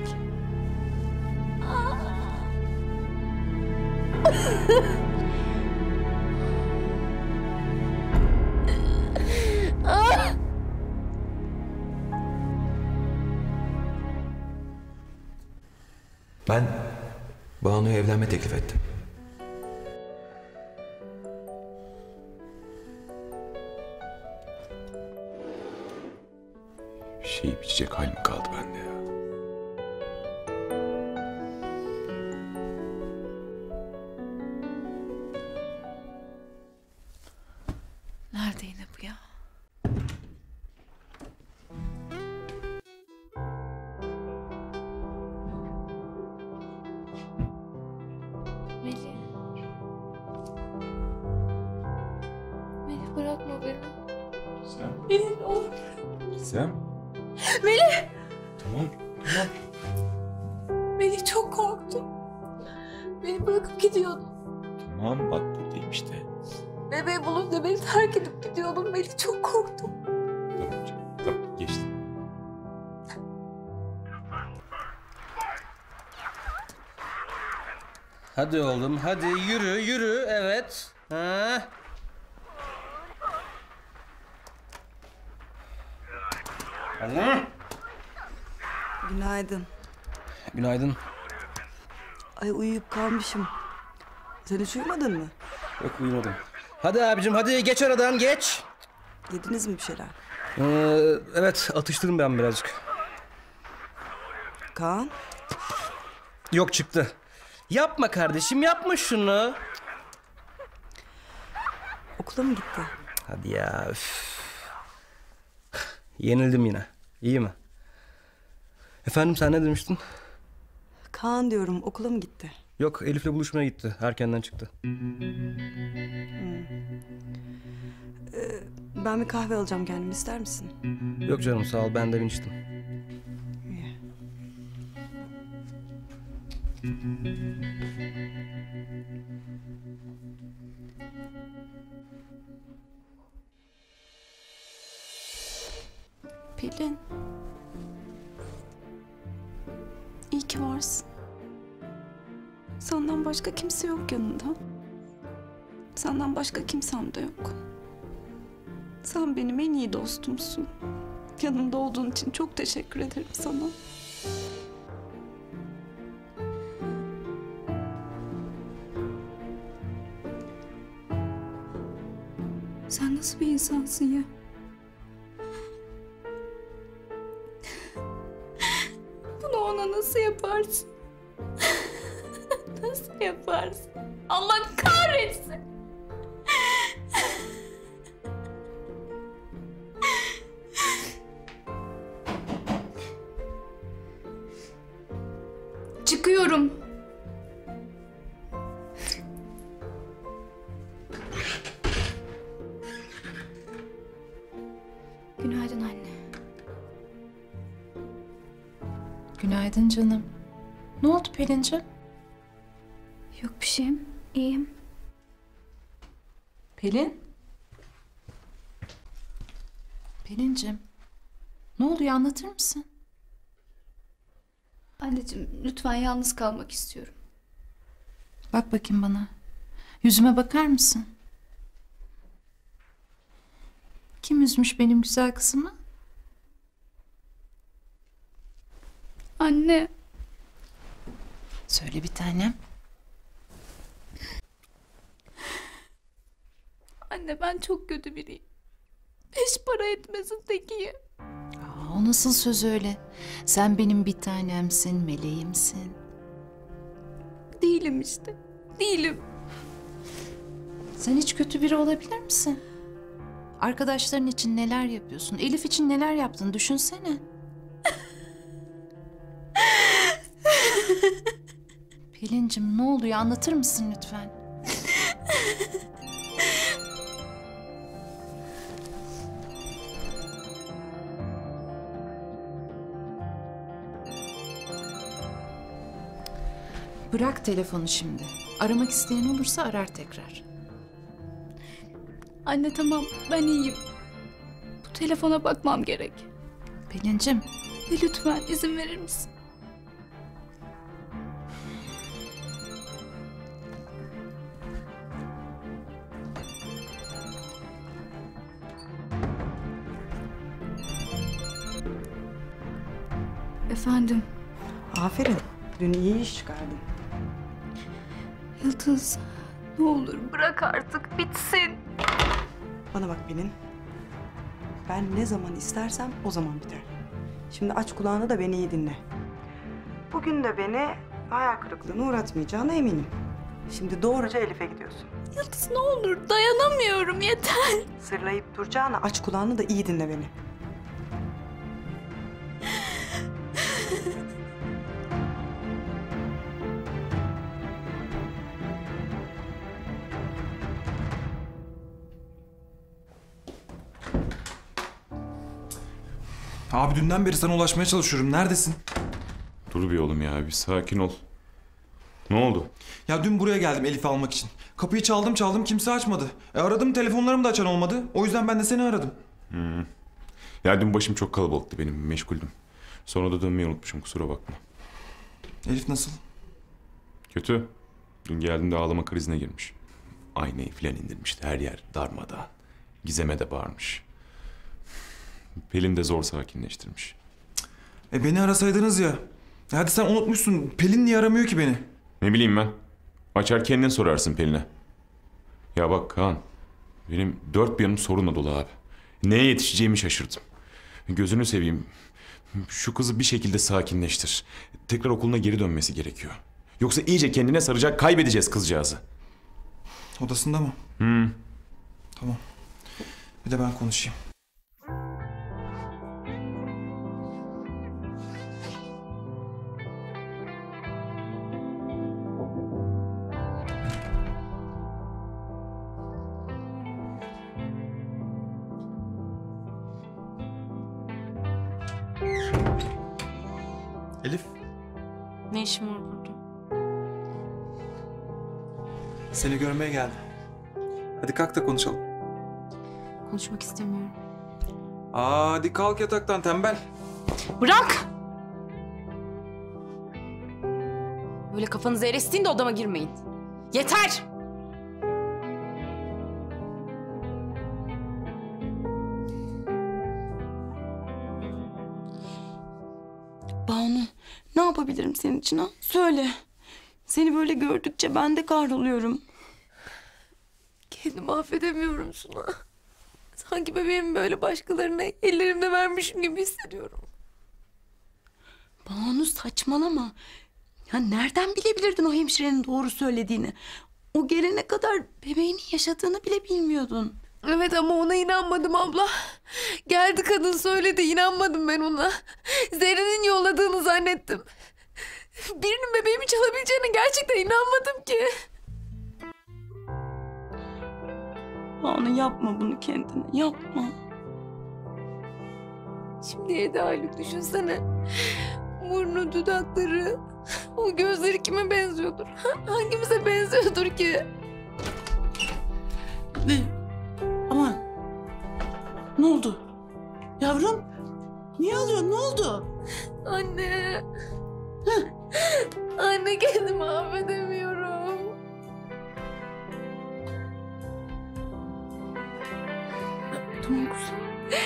Ben Banu'ya evlenme teklif ettim. Bir şey içecek hal mi kaldı bende ya? Nerede yine bu ya? Melih. Melih bırakma beni. Sen? Melih ne olur. Sen? Melih. Tamam, tamam. Melih çok korktum. Beni bırakıp gidiyordun. Tamam, bak buradayım işte. Bebeği bulunca beni terk edip gidiyordun. Melih çok korktum. Tamam canım, tamam geçti. Hadi oğlum, hadi yürü, yürü, evet. Ha. Anne. Günaydın. Günaydın. Ay uyuyup kalmışım. Sen hiç uyumadın mı? Yok, uyumadım. Hadi abicim, hadi geç aradan, geç. Yediniz mi bir şeyler? Ee, evet, atıştırdım ben birazcık. Kaan? Yok, çıktı. Yapma kardeşim, yapma şunu. Okula mı gitti? Hadi ya. Üf. Yenildim yine. İyi mi? Efendim, sen ne demiştin? Kaan diyorum, okula mı gitti? Yok, Elif'le buluşmaya gitti. Erkenden çıktı. Hmm. Ee, ben bir kahve alacağım kendime, ister misin? Yok canım, sağ ol, ben de içtim. İyi. Pelin. İyi ki varsın. Senden başka kimse yok yanında. Senden başka kimsem de yok. Sen benim en iyi dostumsun. Yanımda olduğun için çok teşekkür ederim sana. nasıl bir insansın ya? Bunu ona nasıl yaparsın? Nasıl yaparsın? Allah kahretsin. Çıkıyorum. Günaydın anne. Günaydın canım. Ne oldu Pelin'ciğim? Yok bir şeyim. İyiyim. Pelin? Pelin'ciğim. Ne oluyor anlatır mısın? Anneciğim lütfen yalnız kalmak istiyorum. Bak bakayım bana. Yüzüme bakar mısın? Kim üzmüş benim güzel kızımı? Anne. Söyle bir tanem. Anne ben çok kötü biriyim. Beş para etmezin tekiyim. Aa, o nasıl söz öyle? Sen benim bir tanemsin, meleğimsin. Değilim işte. Değilim. Sen hiç kötü biri olabilir misin? Arkadaşların için neler yapıyorsun? Elif için neler yaptın düşünsene. Pelin'cim ne oluyor anlatır mısın lütfen? Bırak telefonu şimdi. Aramak isteyen olursa arar tekrar. Anne tamam ben iyiyim. Bu telefona bakmam gerek. Pelin'cim. Lütfen izin verir misin? Efendim. Aferin. Dün iyi iş çıkardın. Yıldız ne olur bırak artık bitsin. Bana bak Pelin. Ben ne zaman istersem o zaman biter. Şimdi aç kulağını da beni iyi dinle. Bugün de beni hayal kırıklığına uğratmayacağına eminim. Şimdi doğruca Elif'e gidiyorsun. Yıldız ne olur dayanamıyorum yeter. Sırlayıp duracağına aç kulağını da iyi dinle beni. Abi dünden beri sana ulaşmaya çalışıyorum. Neredesin? Dur bir oğlum ya, bir sakin ol. Ne oldu? Ya dün buraya geldim Elif'i almak için. Kapıyı çaldım çaldım kimse açmadı. E aradım telefonlarımı da açan olmadı. O yüzden ben de seni aradım. Hmm. Ya dün başım çok kalabalıktı benim, meşguldüm. Sonra da dönmeyi unutmuşum, kusura bakma. Elif nasıl? Kötü. Dün geldiğinde ağlama krizine girmiş. Aynayı filan indirmişti, her yer darmadağın. Gizem'e de bağırmış. Pelin de zor sakinleştirmiş. E beni arasaydınız ya. E hadi sen unutmuşsun. Pelin niye aramıyor ki beni? Ne bileyim ben. Açar kendin sorarsın Pelin'e. Ya bak Kaan, benim dört bir yanım sorunla dolu abi. Neye yetişeceğimi şaşırdım. Gözünü seveyim. Şu kızı bir şekilde sakinleştir. Tekrar okuluna geri dönmesi gerekiyor. Yoksa iyice kendine saracak, kaybedeceğiz kızcağızı. Odasında mı? Hmm. Tamam. Bir de ben konuşayım. Elif, Ne işin var burada? seni görmeye geldim. Hadi kalk da konuşalım. Konuşmak istemiyorum. Aa, hadi kalk yataktan tembel. Bırak! Böyle kafanızı eğrestiğin de odama girmeyin. Yeter! Banu, ne yapabilirim senin için ha? Söyle. Seni böyle gördükçe ben de kahroluyorum. Kendimi affedemiyorum Suna. Sanki bebeğimi böyle başkalarına ellerimde vermişim gibi hissediyorum. Banu saçmalama. Ya nereden bilebilirdin o hemşirenin doğru söylediğini? O gelene kadar bebeğinin yaşadığını bile bilmiyordun. Evet ama ona inanmadım abla. Geldi kadın söyledi, inanmadım ben ona. Zerrin'in yolladığını zannettim. Birinin bebeğimi çalabileceğine gerçekten inanmadım ki. Banu yapma bunu kendine, yapma. Şimdi yedi aylık düşünsene. Burnu, dudakları, o gözleri kime benziyordur? Hangimize benziyordur ki? Ne? Ama ne oldu? Yavrum, niye ağlıyorsun? Ne oldu? Anne. Anne, kendimi affedemiyorum. Tamam kuzum.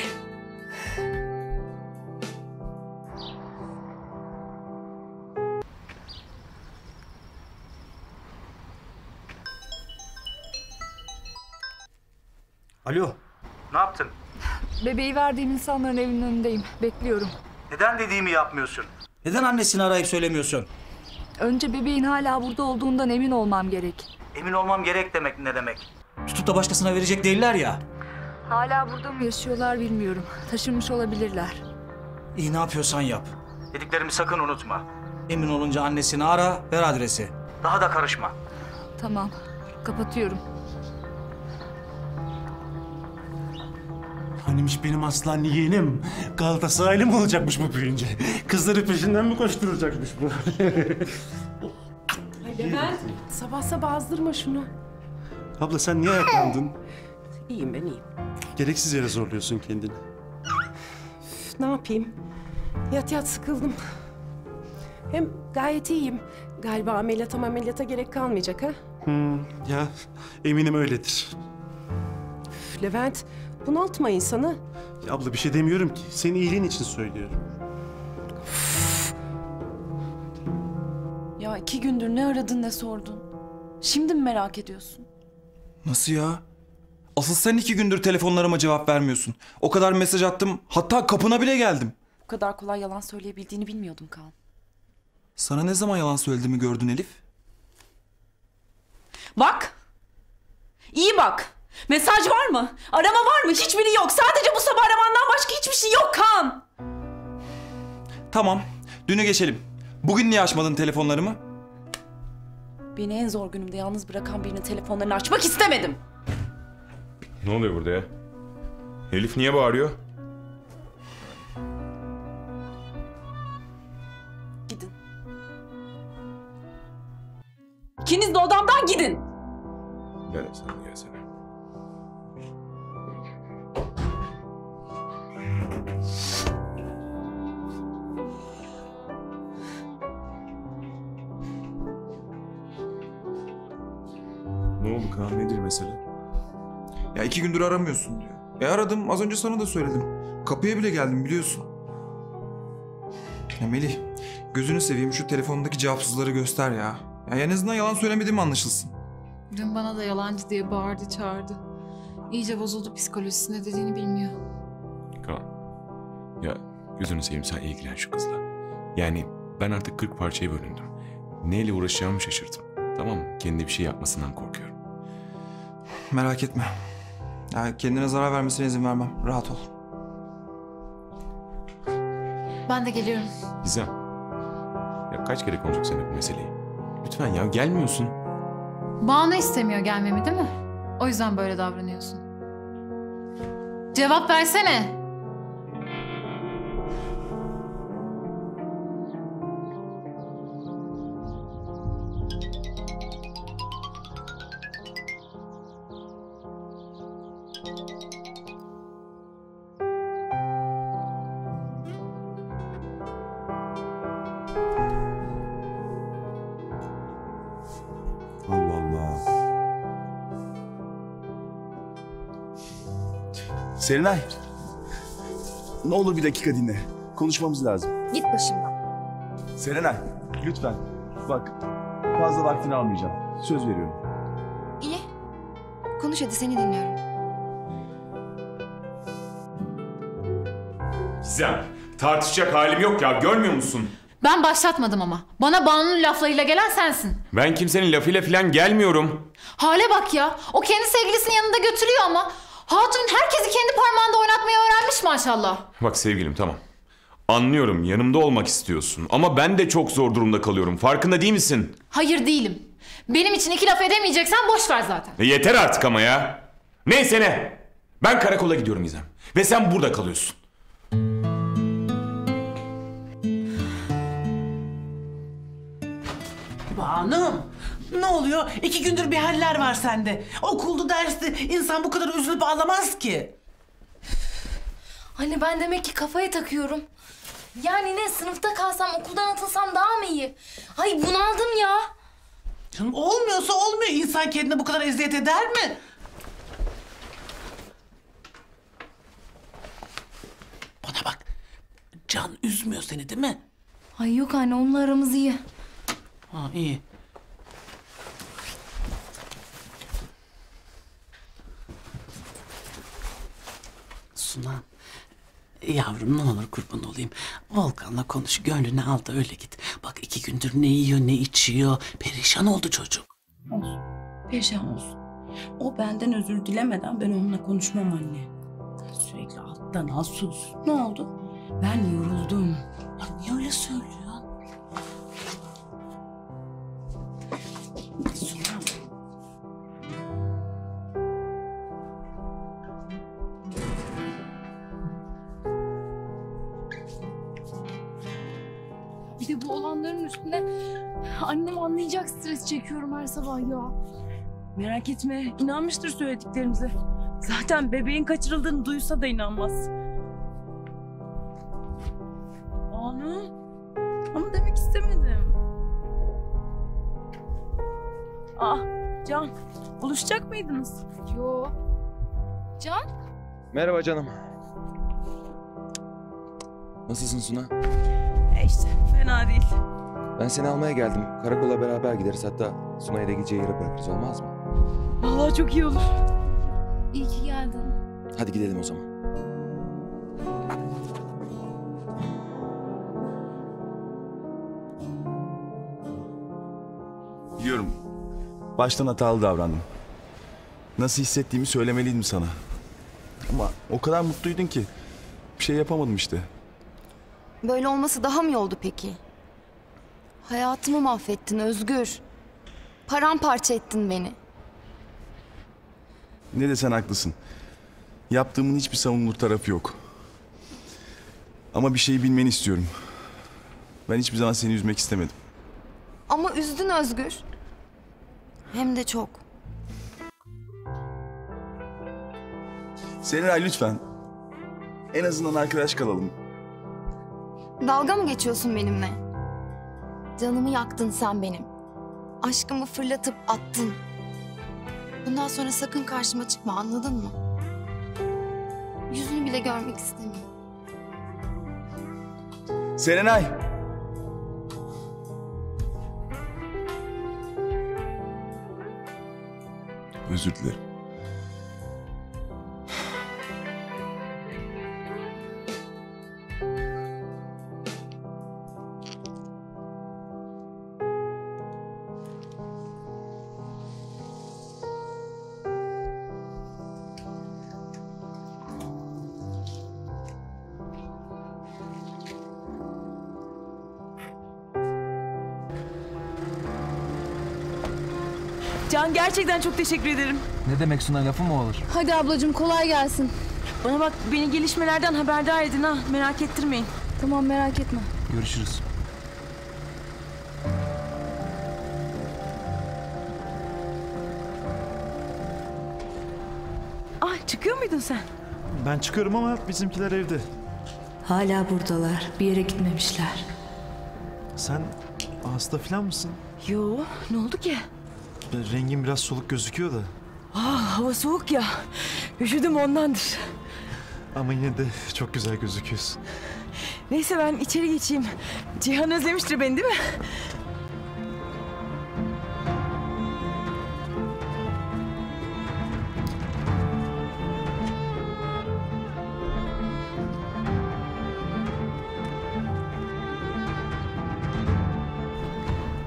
Alo. Ne yaptın? Bebeği verdiğim insanların evinin önündeyim. Bekliyorum. Neden dediğimi yapmıyorsun? Neden annesini arayıp söylemiyorsun? Önce bebeğin hala burada olduğundan emin olmam gerek. Emin olmam gerek demek ne demek? Tutup da başkasına verecek değiller ya. Hala burada mı yaşıyorlar bilmiyorum. Taşınmış olabilirler. İyi, ne yapıyorsan yap. Dediklerimi sakın unutma. Emin olunca annesini ara, ver adresi. Daha da karışma. Tamam. Kapatıyorum. Hanimiş benim aslan yeğenim. Galatasaraylı mı olacakmış bu büyüyünce? Kızları peşinden mi koşturacakmış bu? Ay Levent, sabah sabah azdırma şunu. Abla sen niye ayaklandın? İyiyim ben iyiyim. Gereksiz yere zorluyorsun kendini. Üf, ne yapayım? Yat yat sıkıldım. Hem gayet iyiyim. Galiba ameliyata ameliyata gerek kalmayacak ha? Hmm, ya eminim öyledir. Üf, Levent, bunaltma insanı. Ya abla bir şey demiyorum ki. Senin iyiliğin için söylüyorum. Ya iki gündür ne aradın ne sordun? Şimdi mi merak ediyorsun? Nasıl ya? Asıl sen iki gündür telefonlarıma cevap vermiyorsun. O kadar mesaj attım, hatta kapına bile geldim. Bu kadar kolay yalan söyleyebildiğini bilmiyordum Kaan. Sana ne zaman yalan söylediğimi gördün Elif? Bak! İyi bak! Mesaj var mı? Arama var mı? Hiçbiri yok. Sadece bu sabah aramandan başka hiçbir şey yok Kaan. Tamam, dünü geçelim. Bugün niye açmadın telefonlarımı? Beni en zor günümde yalnız bırakan birinin telefonlarını açmak istemedim. Ne oluyor burada ya? Elif niye bağırıyor? Gidin. İkiniz de odamdan gidin. Gel sen gelsene. Ne oldu Kaan, nedir mesele? Ya iki gündür aramıyorsun diyor. E aradım, az önce sana da söyledim. Kapıya bile geldim biliyorsun. Ya Melih, gözünü seveyim şu telefondaki cevapsızları göster ya. Ya en azından yalan söylemediğim anlaşılsın. Dün bana da yalancı diye bağırdı çağırdı. İyice bozuldu psikolojisi, ne dediğini bilmiyor. Kaan. Ya gözünü seveyim sen ilgilen şu kızla. Yani ben artık kırk parçaya bölündüm. Neyle uğraşacağımı şaşırdım. Tamam mı? Kendi bir şey yapmasından korkuyorum. Merak etme. Ya kendine zarar vermesine izin vermem. Rahat ol. Ben de geliyorum. Gizem. Ya kaç kere konuştuk seninle bu meseleyi? Lütfen ya, gelmiyorsun. Banu istemiyor gelmemi değil mi? O yüzden böyle davranıyorsun. Cevap versene. Allah Allah. Serenay. Ne olur bir dakika dinle. Konuşmamız lazım. Git başımdan. Serenay, lütfen. Bak, fazla vaktini almayacağım. Söz veriyorum. İyi. Konuş hadi, seni dinliyorum. Gizem, tartışacak halim yok ya, görmüyor musun? Ben başlatmadım ama. Bana Banu'nun laflarıyla gelen sensin. Ben kimsenin lafıyla falan gelmiyorum. Hale bak ya. O kendi sevgilisinin yanında götürüyor ama. Hatun herkesi kendi parmağında oynatmayı öğrenmiş maşallah. Bak sevgilim, tamam. Anlıyorum, yanımda olmak istiyorsun. Ama ben de çok zor durumda kalıyorum. Farkında değil misin? Hayır değilim. Benim için iki laf edemeyeceksen boş ver zaten. E yeter artık ama ya. Neyse ne. Ben karakola gidiyorum Gizem. Ve sen burada kalıyorsun. Hanım, ne oluyor? İki gündür bir haller var sende. Okuldu, dersti. İnsan bu kadar üzülüp ağlamaz ki. Anne ben demek ki kafaya takıyorum. Yani ne, sınıfta kalsam, okuldan atılsam daha mı iyi? Ay bunaldım ya. Canım olmuyorsa olmuyor. İnsan kendine bu kadar eziyet eder mi? Bana bak. Can üzmüyor seni değil mi? Ay yok anne, onunla aramız iyi. Ha iyi. Suna. Yavrum ne olur kurban olayım. Volkan'la konuş, gönlünü al da öyle git. Bak iki gündür ne yiyor ne içiyor. Perişan oldu çocuk. Olsun. Perişan olsun. O benden özür dilemeden ben onunla konuşmam anne. Sürekli alttan al sus. Ne oldu? Ben yoruldum. Ya niye öyle söylüyorsun? Suna. Bir de bu olanların üstüne annem anlayacak stres çekiyorum her sabah ya. Merak etme, inanmıştır söylediklerimize. Zaten bebeğin kaçırıldığını duysa da inanmaz. Anu, ama demek istemedim. Ah, Can, buluşacak mıydınız? Yo. Can? Merhaba canım. Nasılsın Suna? E işte, fena değil. Ben seni almaya geldim. Karakola beraber gideriz. Hatta Suna'yı da gideceği yere bırakırız, olmaz mı? Vallahi çok iyi olur. İyi ki geldin. Hadi gidelim o zaman. Biliyorum. Baştan hatalı davrandım. Nasıl hissettiğimi söylemeliydim sana. Ama o kadar mutluydun ki bir şey yapamadım işte. Böyle olması daha mı iyi oldu peki? Hayatımı mahvettin Özgür. Paramparça ettin beni. Ne desen haklısın. Yaptığımın hiçbir savunulur tarafı yok. Ama bir şeyi bilmeni istiyorum. Ben hiçbir zaman seni üzmek istemedim. Ama üzdün Özgür. Hem de çok. Serenay lütfen. En azından arkadaş kalalım. Dalga mı geçiyorsun benimle? Canımı yaktın sen benim. Aşkımı fırlatıp attın. Bundan sonra sakın karşıma çıkma, anladın mı? Yüzünü bile görmek istemiyorum. Serenay. Özür dilerim. Can, gerçekten çok teşekkür ederim. Ne demek Suna, lafı mı olur? Hadi ablacığım, kolay gelsin. Bana bak, beni gelişmelerden haberdar edin ha. Merak ettirmeyin. Tamam, merak etme. Görüşürüz. Ah, çıkıyor muydun sen? Ben çıkıyorum ama bizimkiler evde. Hala buradalar. Bir yere gitmemişler. Sen hasta falan mısın? Yo, ne oldu ki? Rengin biraz soluk gözüküyor da. Ah, hava soğuk ya. Üşüdüm ondandır. Ama yine de çok güzel gözüküyorsun. Neyse ben içeri geçeyim. Cihan özlemiştir beni değil mi?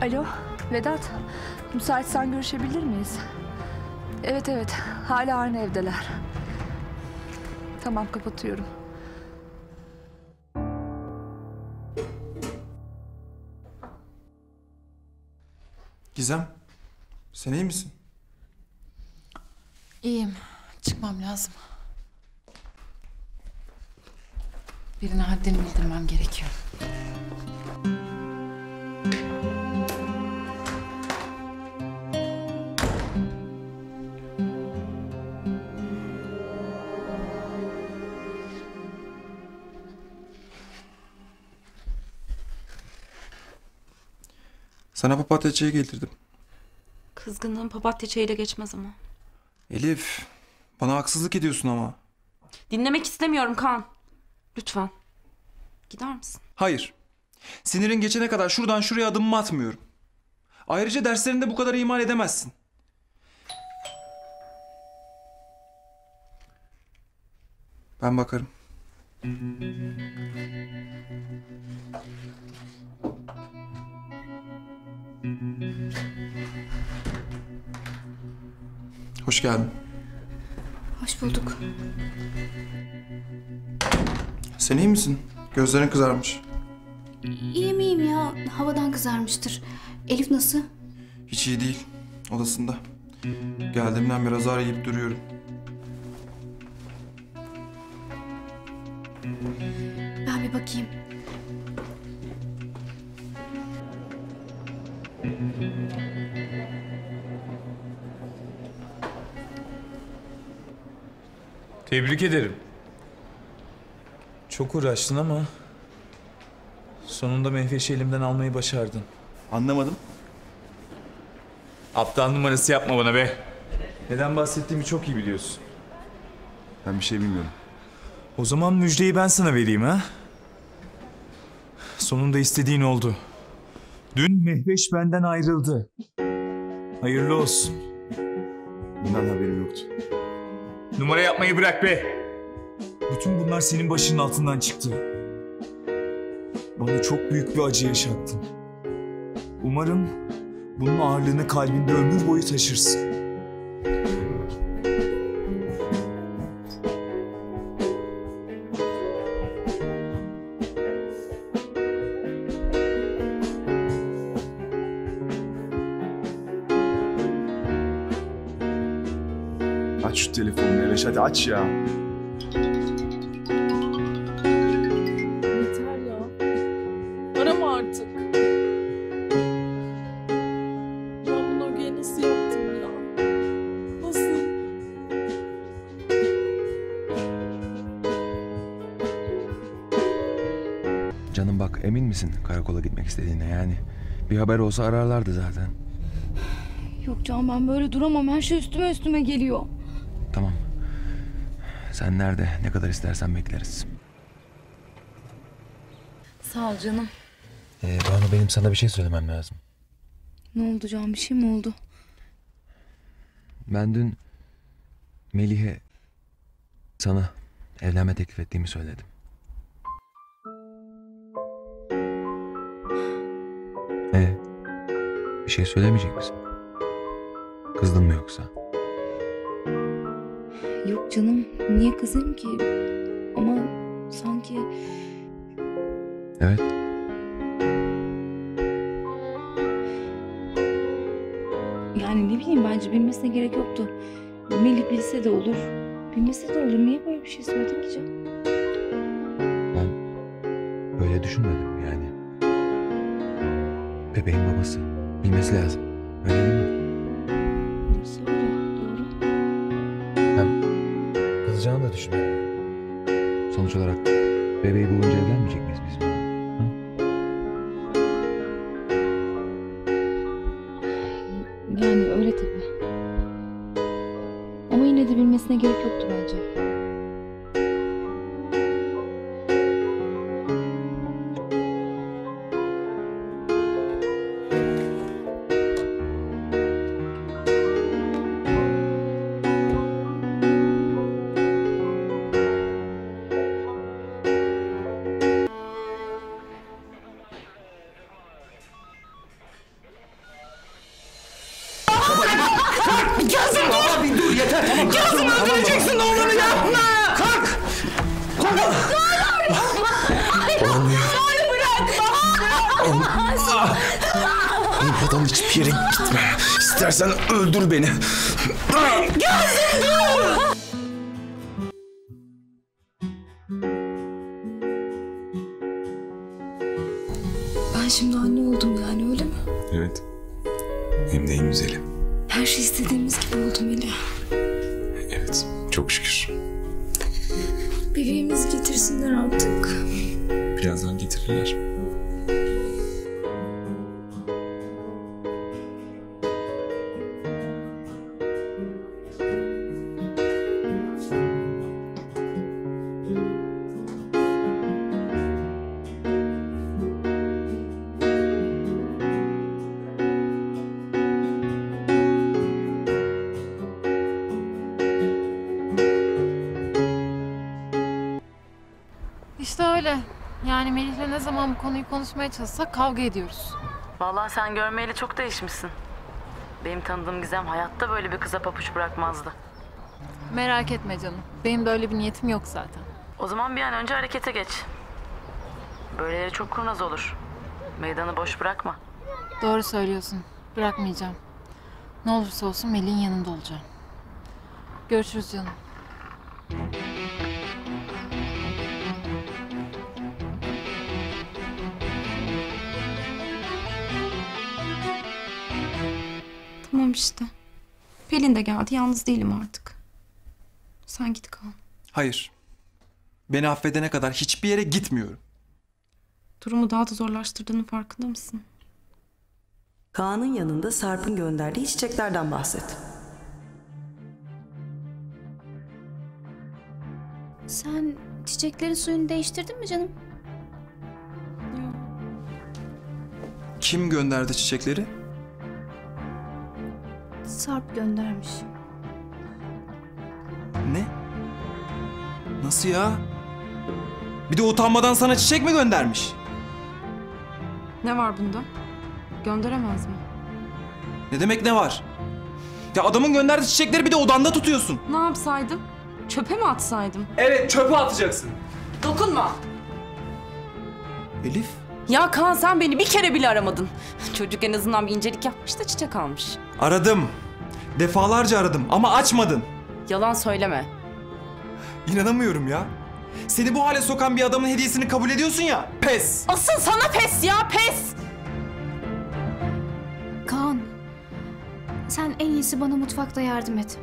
Alo Vedat, müsaitsen görüşebilir miyiz? Evet evet, hala aynı evdeler. Tamam, kapatıyorum. Gizem, sen iyi misin? İyiyim. Çıkmam lazım. Birine haddini bildirmem gerekiyor. Sana papatya çayı getirdim. Kızgınlığın papatya çayıyla geçmez ama. Elif, bana haksızlık ediyorsun ama. Dinlemek istemiyorum Kaan. Lütfen. Gider misin? Hayır. Sinirin geçene kadar şuradan şuraya adımımı atmıyorum. Ayrıca derslerinde bu kadar ihmal edemezsin. Ben bakarım. Hoş geldin. Hoş bulduk. Sen iyi misin? Gözlerin kızarmış. İyiyim iyiyim ya. Havadan kızarmıştır. Elif nasıl? Hiç iyi değil. Odasında. Geldiğimden biraz ağrı yiyip duruyorum. Ben bir bakayım. Tebrik ederim. Çok uğraştın ama sonunda Mehveş'i elimden almayı başardın. Anlamadım. Aptal numarası yapma bana be. Neden bahsettiğimi çok iyi biliyorsun. Ben bir şey bilmiyorum. O zaman müjdeyi ben sana vereyim ha. Sonunda istediğin oldu. Dün Mehveş benden ayrıldı. Hayırlı olsun. Bundan haberim yoktu. Numara yapmayı bırak be. Bütün bunlar senin başının altından çıktı. Bana çok büyük bir acı yaşattın. Umarım bunun ağırlığını kalbinde ömür boyu taşırsın. Aç şu telefonu Mehveş, hadi aç ya. Yeter ya. Arama artık. Ben bunu Öge'ye nasıl yaptım ya? Nasıl? Canım bak, emin misin karakola gitmek istediğine yani? Bir haber olsa ararlardı zaten. Yok Can, ben böyle duramam. Her şey üstüme üstüme geliyor. Tamam. Sen nerede ne kadar istersen bekleriz. Sağ ol canım. Ee, Banu, benim sana bir şey söylemem lazım. Ne oldu Can? Bir şey mi oldu? Ben dün Melih'e sana evlenme teklif ettiğimi söyledim. Ee, bir şey söylemeyecek misin? Kızdın mı yoksa? Yok canım. Niye kızayım ki? Ama sanki... Evet. Yani ne bileyim, bence bilmesine gerek yoktu. Melih bilse de olur. Bilmese de olur. Niye böyle bir şey söyledin ki Can? Ben böyle düşünmedim yani. Bebeğin babası. Bilmesi lazım. Öyle değil mi? Nasıl öyle? Doğru. Hem kızacağını da düşünmedim. Sonuç olarak bebeği bulunca evlenmeyecek miyiz biz? Ha? Yani öyle tabii. Ama yine de bilmesine gerek yoktu bence. Tamam, Kazım öldüreceksin oğlunu yapma. Kalk. Kalk. Olmuyor. Onu bırakma. Olmadan hiçbir yere gitme. İstersen öldür beni. Kazım dur. Ben şimdi anne oldum yani, öyle mi? Evet. Hem de en güzeli. Her şey istediğimiz gibi oldu Melih. Evet. Çok şükür. Bebeğimizi getirsinler artık. Birazdan getirirler. İşte öyle. Yani Melih'le ne zaman bu konuyu konuşmaya çalışsak kavga ediyoruz. Vallahi sen görmeyeli çok değişmişsin. Benim tanıdığım Gizem hayatta böyle bir kıza papuç bırakmazdı. Merak etme canım. Benim de öyle bir niyetim yok zaten. O zaman bir an önce harekete geç. Böyleleri çok kurnaz olur. Meydanı boş bırakma. Doğru söylüyorsun. Bırakmayacağım. Ne olursa olsun Melih'in yanında olacağım. Görüşürüz canım. Tamam işte. Pelin de geldi. Yalnız değilim artık. Sen git kal. Hayır. Beni affedene kadar hiçbir yere gitmiyorum. Durumu daha da zorlaştırdığının farkında mısın? Kaan'ın yanında Sarp'ın gönderdiği çiçeklerden bahset. Sen çiçeklerin suyunu değiştirdin mi canım? Kim gönderdi çiçekleri? Sarp göndermiş. Ne? Nasıl ya? Bir de utanmadan sana çiçek mi göndermiş? Ne var bunda? Gönderemez mi? Ne demek ne var? Ya adamın gönderdiği çiçekleri bir de odanda tutuyorsun. Ne yapsaydım? Çöpe mi atsaydım? Evet, çöpe atacaksın. Dokunma. Elif? Ya Kaan, sen beni bir kere bile aramadın. Çocuk en azından bir incelik yapmış da çiçek almış. Aradım. Defalarca aradım ama açmadın. Yalan söyleme. İnanamıyorum ya. Seni bu hale sokan bir adamın hediyesini kabul ediyorsun ya. Pes. Asıl sana pes ya, pes. Kaan, sen en iyisi bana mutfakta yardım et.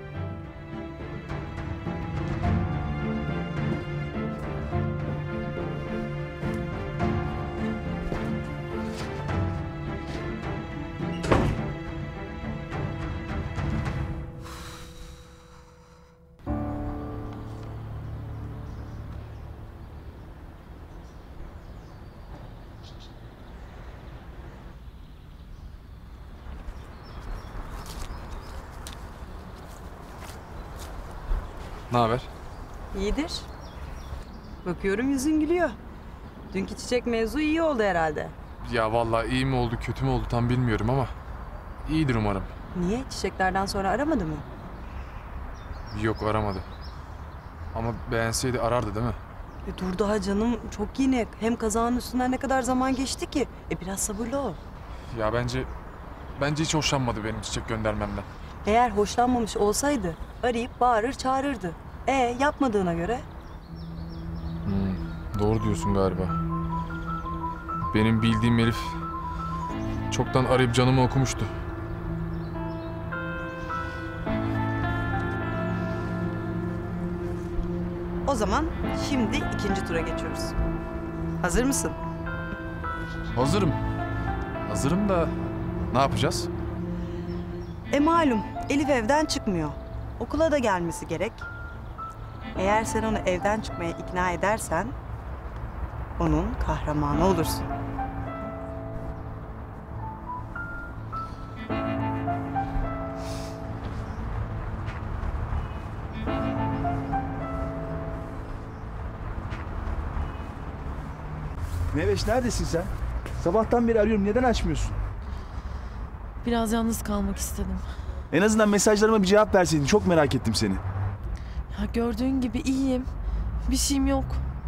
Ne haber? İyidir. Bakıyorum yüzün gülüyor. Dünkü çiçek mevzu iyi oldu herhalde. Ya vallahi iyi mi oldu kötü mü oldu tam bilmiyorum ama iyidir umarım. Niye? Çiçeklerden sonra aramadı mı? Yok aramadı. Ama beğenseydi arardı değil mi? E dur daha canım, çok yeni. Hem kazağın üstünden ne kadar zaman geçti ki? E biraz sabırlı ol. Ya bence bence hiç hoşlanmadı benim çiçek göndermemden. Eğer hoşlanmamış olsaydı arayıp bağırır çağırırdı. E yapmadığına göre? Hmm, doğru diyorsun galiba. Benim bildiğim Elif çoktan arayıp canımı okumuştu. O zaman şimdi ikinci tura geçiyoruz. Hazır mısın? Hazırım. Hazırım da ne yapacağız? E malum Elif evden çıkmıyor. Okula da gelmesi gerek. Eğer sen onu evden çıkmaya ikna edersen onun kahramanı olursun. Meveş neredesin sen? Sabahtan beri arıyorum. Neden açmıyorsun? Biraz yalnız kalmak istedim. En azından mesajlarıma bir cevap verseydin. Çok merak ettim seni. Ya gördüğün gibi iyiyim. Bir şeyim yok.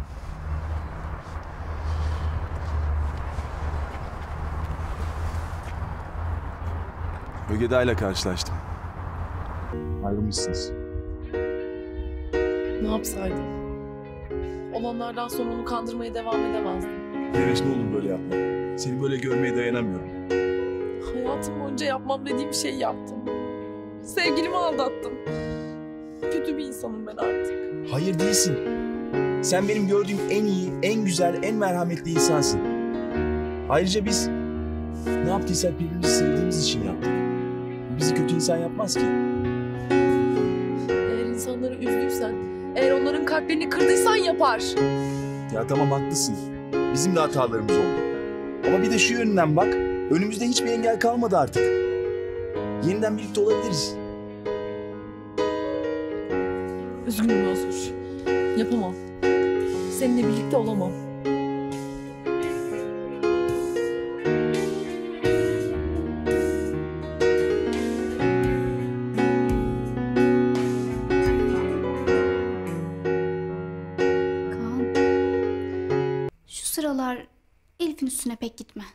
Ögeday'la karşılaştım. Ayrılmışsınız. Ne yapsaydım? Olanlardan sonra onu kandırmaya devam edemezdim. Deveş, ne olur böyle yapma. Seni böyle görmeye dayanamıyorum. Hayatım boyunca yapmam dediğim şeyi yaptım. Sevgilimi aldattım. Kötü bir insanım ben artık. Hayır, değilsin. Sen benim gördüğüm en iyi, en güzel, en merhametli insansın. Ayrıca biz ne yaptıysak birbirimizi sevdiğimiz için yaptık. Bizi kötü insan yapmaz ki. Eğer insanları üzdüysen, eğer onların kalplerini kırdıysan yapar. Ya tamam, haklısın. Bizim de hatalarımız oldu. Ama bir de şu yönünden bak. Önümüzde hiçbir engel kalmadı artık. Yeniden birlikte olabiliriz. Üzgünüm Özgür. Yapamam. Seninle birlikte olamam. Şu sıralar Elif'in üstüne pek gitme.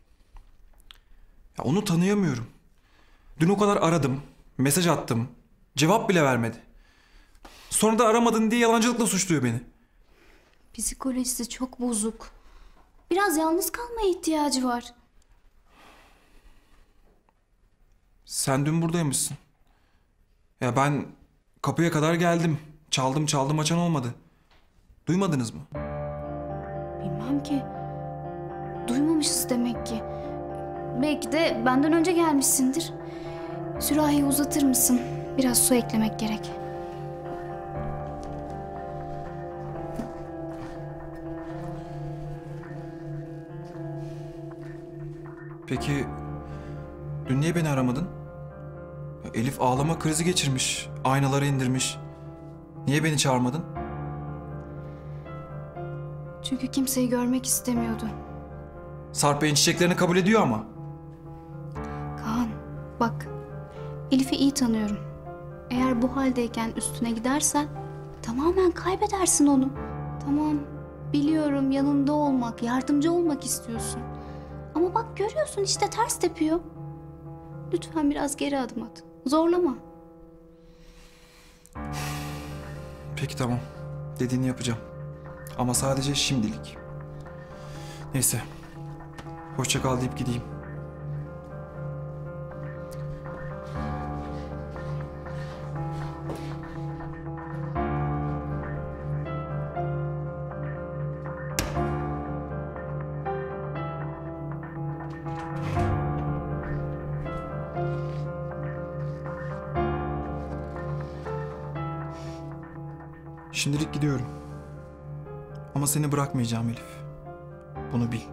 Ya onu tanıyamıyorum. Dün o kadar aradım, mesaj attım. Cevap bile vermedi. Sonra da aramadın diye yalancılıkla suçluyor beni. Psikolojisi çok bozuk. Biraz yalnız kalmaya ihtiyacı var. Sen dün buradaymışsın. Ya ben kapıya kadar geldim. Çaldım çaldım açan olmadı. Duymadınız mı? Bilmem ki. Duymamışız demek ki. Belki de benden önce gelmişsindir. Sürahiyi uzatır mısın? Biraz su eklemek gerek. Peki dün niye beni aramadın? Ya Elif ağlama krizi geçirmiş. Aynaları indirmiş. Niye beni çağırmadın? Çünkü kimseyi görmek istemiyordu. Sarp Bey'in çiçeklerini kabul ediyor ama. Kaan, bak. Elif'i iyi tanıyorum. Eğer bu haldeyken üstüne gidersen tamamen kaybedersin onu. Tamam, biliyorum yanında olmak, yardımcı olmak istiyorsun. Ama bak görüyorsun işte ters tepiyor. Lütfen biraz geri adım at. Zorlama. Peki tamam. Dediğini yapacağım. Ama sadece şimdilik. Neyse. Hoşça kal deyip gideyim. Şimdilik gidiyorum. Ama seni bırakmayacağım Elif. Bunu bil.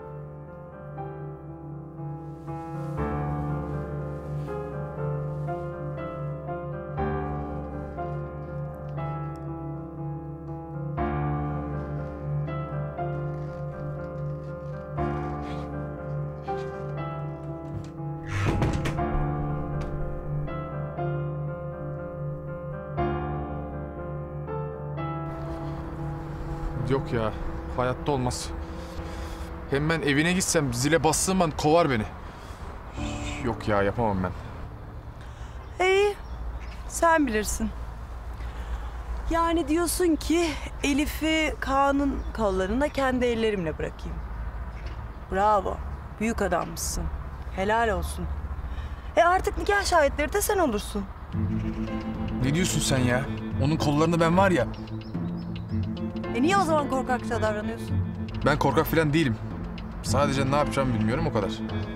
Yok ya, hayatta olmaz. Hem ben evine gitsem, zile bassam ben kovar beni. Yok ya, yapamam ben. İyi, sen bilirsin. Yani diyorsun ki Elif'i Kaan'ın kollarına kendi ellerimle bırakayım. Bravo, büyük adammışsın. Helal olsun. E artık nikah şahitleri de sen olursun. Ne diyorsun sen ya? Onun kollarında ben var ya. E niye o zaman korkakça davranıyorsun? Ben korkak falan değilim. Sadece ne yapacağımı bilmiyorum, o kadar.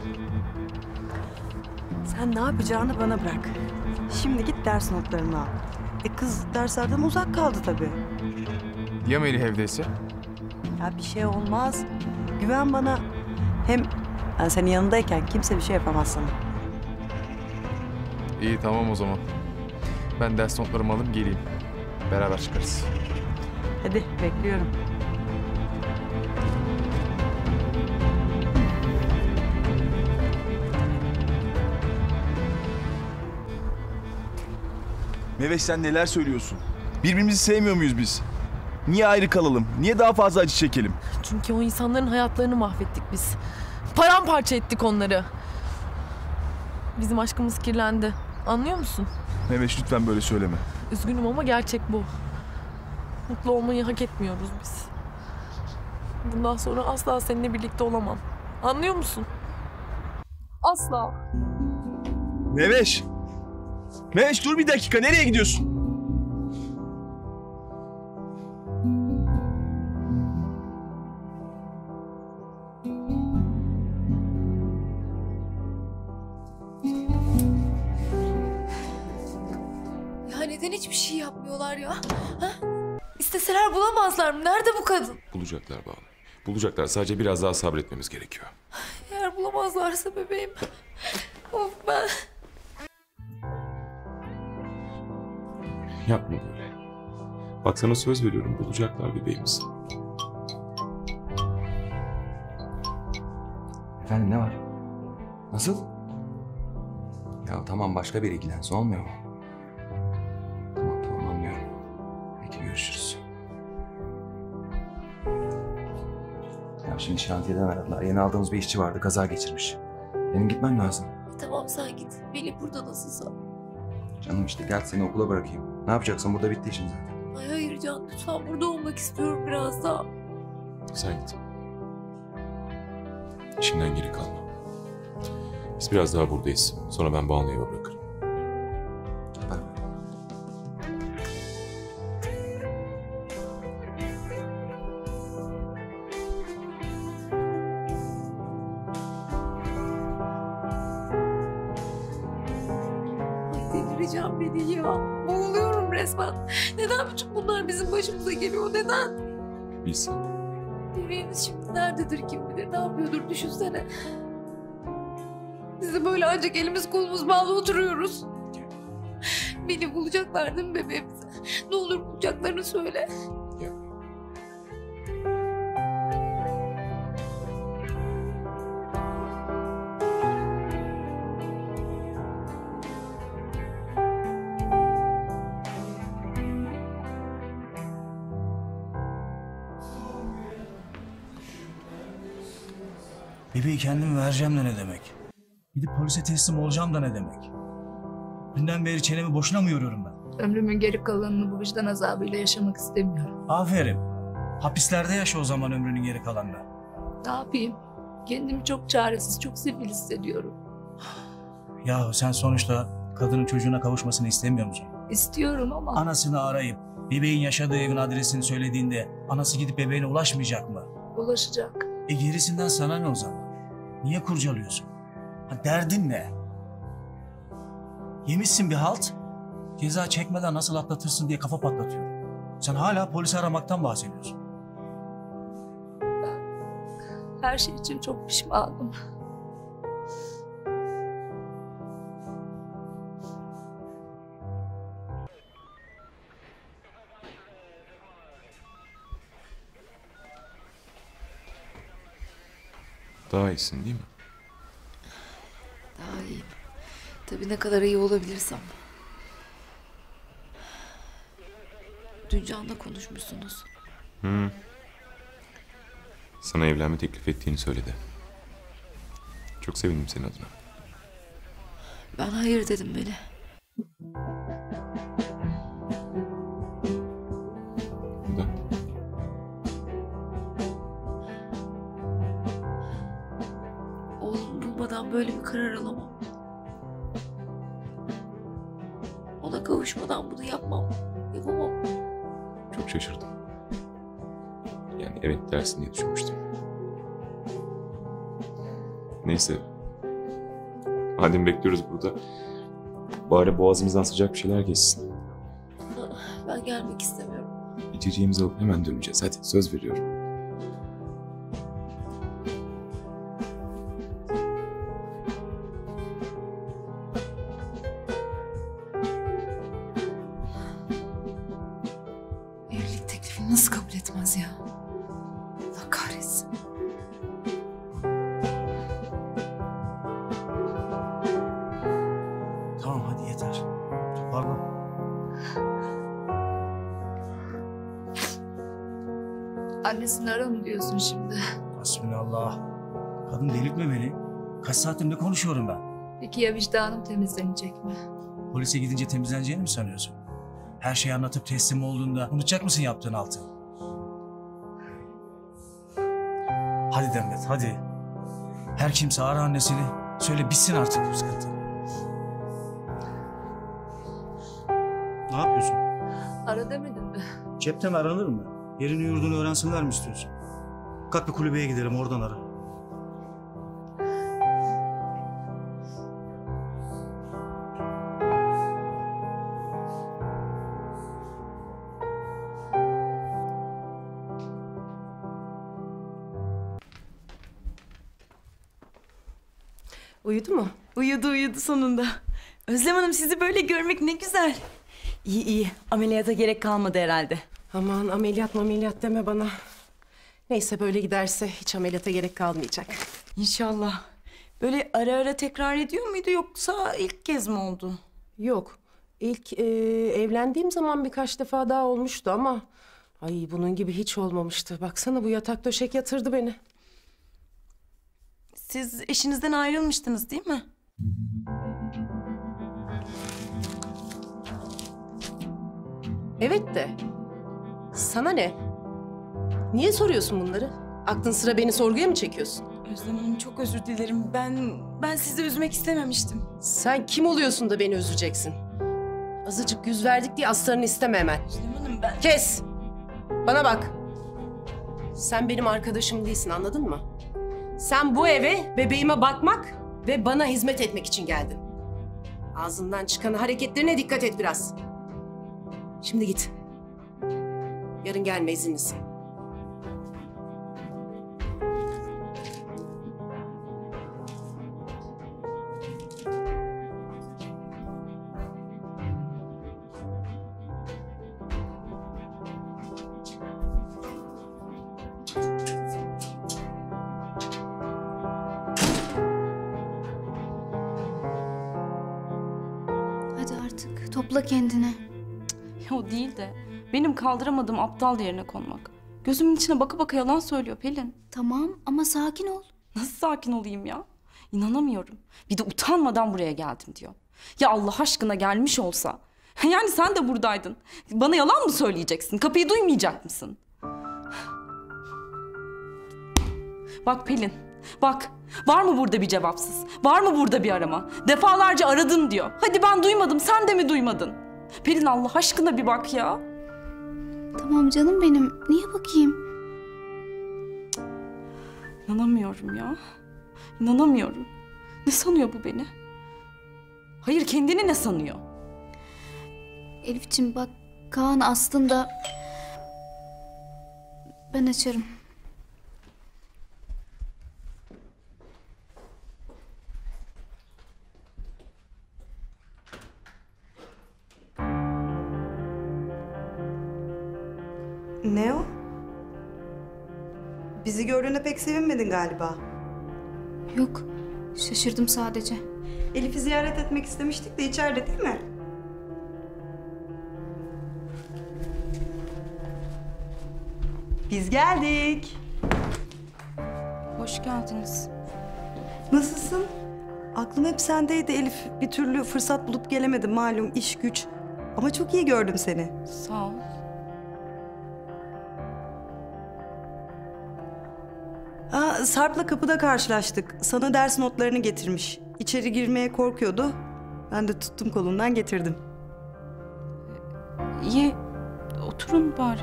Sen ne yapacağını bana bırak. Şimdi git ders notlarını al. E kız derslerden uzak kaldı tabii. Ya Melih evdeyse? Ya bir şey olmaz. Güven bana. Hem ben senin yanındayken kimse bir şey yapamaz sana. İyi, tamam o zaman. Ben ders notlarımı alıp geleyim. Beraber çıkarız. Hadi bekliyorum. Meveş sen neler söylüyorsun? Birbirimizi sevmiyor muyuz biz? Niye ayrı kalalım? Niye daha fazla acı çekelim? Çünkü o insanların hayatlarını mahvettik biz. Paramparça ettik onları. Bizim aşkımız kirlendi. Anlıyor musun? Meveş lütfen böyle söyleme. Üzgünüm ama gerçek bu. Mutlu olmayı hak etmiyoruz biz. Bundan sonra asla seninle birlikte olamam. Anlıyor musun? Asla. Meveş! Meveş dur bir dakika, nereye gidiyorsun? Ya neden hiçbir şey yapmıyorlar ya? Ha? İsteseler bulamazlar mı? Nerede bu kadın? Bulacaklar Banu. Bulacaklar. Sadece biraz daha sabretmemiz gerekiyor. Eğer bulamazlarsa bebeğim. Of ben. Yapma böyle. Bak sana söz veriyorum, bulacaklar bebeğimizi. Efendim ne var? Nasıl? Ya tamam başka biri ilgilense olmuyor mu? Tamam tamam anlıyorum. Peki görüşürüz. Ya şimdi şantiyeden aradılar. Yeni aldığımız bir işçi vardı, kaza geçirmiş. Benim gitmem lazım. Tamam sen git. Melih burada nasılsa. Canım işte gel seni okula bırakayım. Ne yapacaksın? Burada bitti işin zaten. Ay hayır Can lütfen burada olmak istiyorum biraz daha. Sen git. İşinden geri kalma. Biz biraz daha buradayız. Sonra ben Banu'yu eve bırakırım. Ay delireceğim beni ya. Boğuluyorum resmen. Neden bütün bunlar bizim başımıza geliyor? Neden? Bilsem. Bebeğimiz şimdi nerededir kim bilir? Ne yapıyordur düşünsene. Biz de böyle ancak elimiz kolumuz bağlı oturuyoruz. Beni bulacaklar değil mi bebeğimizi? Ne olur bulacaklarını söyle. Bebeği kendim vereceğim de ne demek? Gidip polise teslim olacağım da ne demek? Dünden beri çenemi boşuna mı yoruyorum ben? Ömrümün geri kalanını bu vicdan azabıyla yaşamak istemiyorum. Aferin. Hapislerde yaşa o zaman ömrünün geri kalanını. Ne yapayım? Kendimi çok çaresiz, çok sefil hissediyorum. Yahu sen sonuçta kadının çocuğuna kavuşmasını istemiyor musun? İstiyorum ama... Anasını arayıp bebeğin yaşadığı evin adresini söylediğinde anası gidip bebeğine ulaşmayacak mı? Ulaşacak. E gerisinden sana ne o zaman? Niye kurcalıyorsun? Ha, derdin ne? Yemişsin bir halt. Ceza çekmeden nasıl atlatırsın diye kafa patlatıyor. Sen hala polisi aramaktan bahsediyorsun. Her şey için çok pişmanım. Daha iyisin değil mi? Daha iyiyim. Tabii ne kadar iyi olabilirsem. Dün Can'la konuşmuşsunuz. Hı. Sana evlenme teklif ettiğini söyledi. Çok sevindim senin adına. Ben hayır dedim Melih. Neden? Oğlum bulmadan böyle bir karar alamam. Ona kavuşmadan bunu yapmam. Yapamam. Çok şaşırdım. Yani evet dersin diye düşünmüştüm. Neyse. Madem bekliyoruz burada. Bari boğazımızdan sıcak bir şeyler geçsin. Ben gelmek istemiyorum. İçeceğimizi alıp hemen döneceğiz. Hadi söz veriyorum. Evlilik teklifini nasıl kabul etmez ya? Allah kahretsin. Tamam hadi yeter. Pardon. Annesini ara mı diyorsun şimdi? Hasbinallah. Kadın delirtme beni. Kaç saattir ne konuşuyorum ben? Peki ya vicdanım temizlenecek mi? Polise gidince temizleneceğini mi sanıyorsun? Her şeyi anlatıp teslim olduğunda unutacak mısın yaptığın altı? Hadi Demet, hadi. Her kimse ara annesini. Söyle bitsin artık bu sıkıntı. Ne yapıyorsun? Ara demedin mi? Cepten aranır mı? Yerini yurdunu öğrensinler mi istiyorsun? Kalk bir kulübeye gidelim, oradan ara. Uyudu mu? Uyudu uyudu sonunda. Özlem Hanım sizi böyle görmek ne güzel. İyi iyi. Ameliyata gerek kalmadı herhalde. Aman ameliyat ameliyat deme bana. Neyse böyle giderse hiç ameliyata gerek kalmayacak. İnşallah. Böyle ara ara tekrar ediyor muydu yoksa ilk kez mi oldu? Yok. İlk e, evlendiğim zaman birkaç defa daha olmuştu ama... Ay bunun gibi hiç olmamıştı. Baksana bu yatak döşek yatırdı beni. Siz eşinizden ayrılmıştınız değil mi? Evet de sana ne? Niye soruyorsun bunları? Aklın sıra beni sorguya mı çekiyorsun? Özlem Hanım çok özür dilerim. Ben ben sizi üzmek istememiştim. Sen kim oluyorsun da beni üzeceksin? Azıcık yüz verdik diye aslarını isteme hemen. Özlem Hanım ben... Kes! Bana bak. Sen benim arkadaşım değilsin, anladın mı? Sen bu eve bebeğime bakmak ve bana hizmet etmek için geldin. Ağzından çıkan hareketlerine dikkat et biraz. Şimdi git. Yarın gelme, izinlisin. Hadi artık topla kendini. Ya o değil de benim kaldıramadığım aptal yerine konmak. Gözümün içine baka baka yalan söylüyor Pelin. Tamam ama sakin ol. Nasıl sakin olayım ya? İnanamıyorum. Bir de utanmadan buraya geldim diyor. Ya Allah aşkına gelmiş olsa. Yani sen de buradaydın. Bana yalan mı söyleyeceksin? Kapıyı duymayacak mısın? Bak Pelin, bak. Var mı burada bir cevapsız? Var mı burada bir arama? Defalarca aradım diyor. Hadi ben duymadım, sen de mi duymadın? Pelin Allah aşkına bir bak ya. Tamam canım benim. Niye bakayım? İnanamıyorum ya. İnanamıyorum. Ne sanıyor bu beni? Hayır, kendini ne sanıyor? Elifciğim bak, Kaan aslında... Ben açarım. Ne o? Bizi gördüğünde pek sevinmedin galiba. Yok, şaşırdım sadece. Elif'i ziyaret etmek istemiştik de içeride değil mi? Biz geldik. Hoş geldiniz. Nasılsın? Aklım hep sendeydi Elif. Bir türlü fırsat bulup gelemedim malum iş güç. Ama çok iyi gördüm seni. Sağ ol. Aa, Sarp'la kapıda karşılaştık. Sana ders notlarını getirmiş. İçeri girmeye korkuyordu. Ben de tuttum kolundan getirdim. İyi. Oturun bari.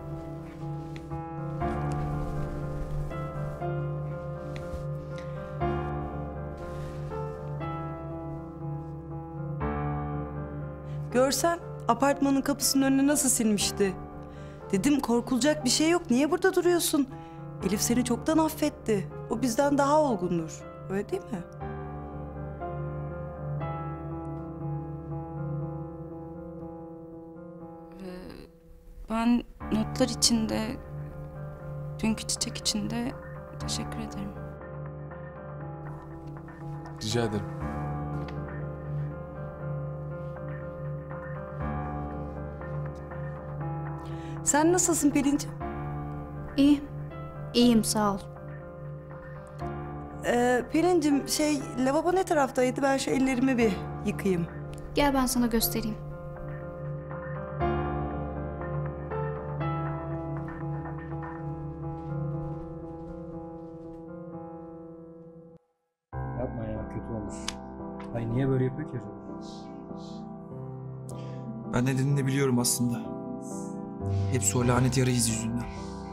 Görsen apartmanın kapısının önüne nasıl silmişti. Dedim korkulacak bir şey yok. Niye burada duruyorsun? Elif seni çoktan affetti. O bizden daha olgundur. Öyle değil mi? Ben notlar için de, dünkü çiçek için de teşekkür ederim. Rica ederim. Sen nasılsın Pelin'ciğim? İyi. İyiyim sağ ol. Ee, Pelin'cim şey lavabo ne taraftaydı? Ben şu ellerimi bir yıkayayım. Gel ben sana göstereyim. Yapma ya, kötü olur. Ay niye böyle yapıyor ki? Ben nedenini de biliyorum aslında. Hepsi o lanet yara izi yüzünden.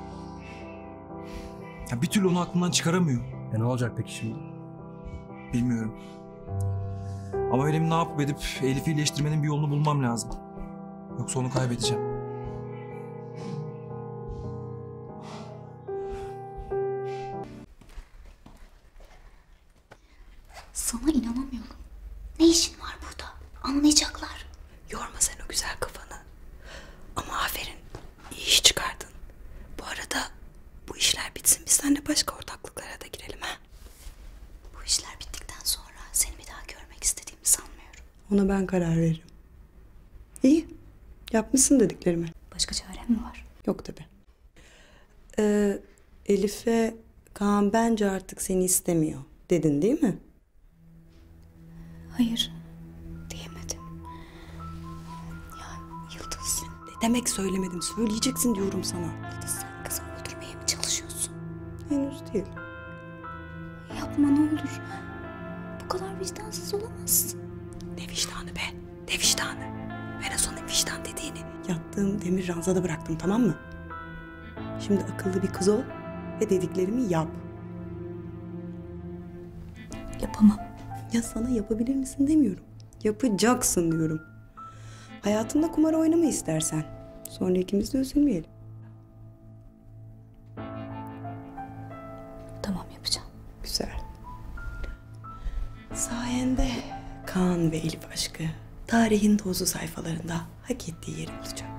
Ya bir türlü onu aklından çıkaramıyor. E ne olacak peki şimdi? Bilmiyorum. Ama benim ne yapıp edip Elif'i iyileştirmenin bir yolunu bulmam lazım. Yoksa onu kaybedeceğim. Sana inanamıyorum. Ne işin var burada? Anlayacaklar. Yorma sen o güzel kafanı. Ama aferin. İyi iş çıkardın. Bu arada bu işler bitsin. Biz seninle başka ortaklıklara da girelim ha. Bu işler bittikten sonra seni bir daha görmek istediğimi sanmıyorum. Ona ben karar veririm. İyi. Yapmışsın dediklerimi. Başka çarem mi var? Yok tabii. Ee, Elif'e Kaan bence artık seni istemiyor dedin değil mi? Hayır. Diyemedim. Ya Yıldız. Ne demek söylemedim? Söyleyeceksin diyorum sana. Yıldız sen kızı öldürmeye mi çalışıyorsun? Henüz değil. Yapma ne olur. Bu kadar vicdansız olamazsın. Ne vicdanı be? Ne vicdanı? Ben o sana vicdan dediğini yattığım demir ranzada bıraktım, tamam mı? Şimdi akıllı bir kız ol ve dediklerimi yap. Yapamam. Ya sana yapabilir misin demiyorum. Yapacaksın diyorum. Hayatında kumar oynama istersen. Sonra ikimiz de üzülmeyelim. Tamam yapacağım. Güzel. Sayende Kaan ve Elif aşkı tarihin tozlu sayfalarında hak ettiği yeri bulacak.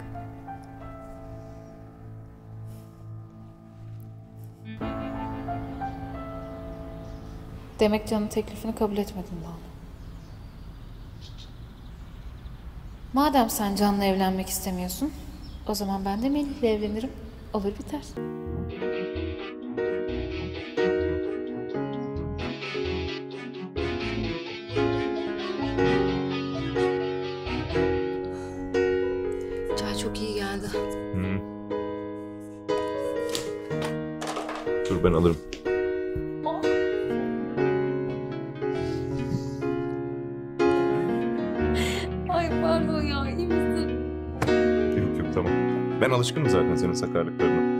Demek Can'ın teklifini kabul etmedin Banu. Madem sen Can'la evlenmek istemiyorsun, o zaman ben de Melih'le evlenirim. Olur biter. Çay çok iyi geldi. Hı. Dur ben alırım. Ay pardon ya, iyi misin? Yok yok tamam. Ben alışkınım zaten senin sakarlıklarına.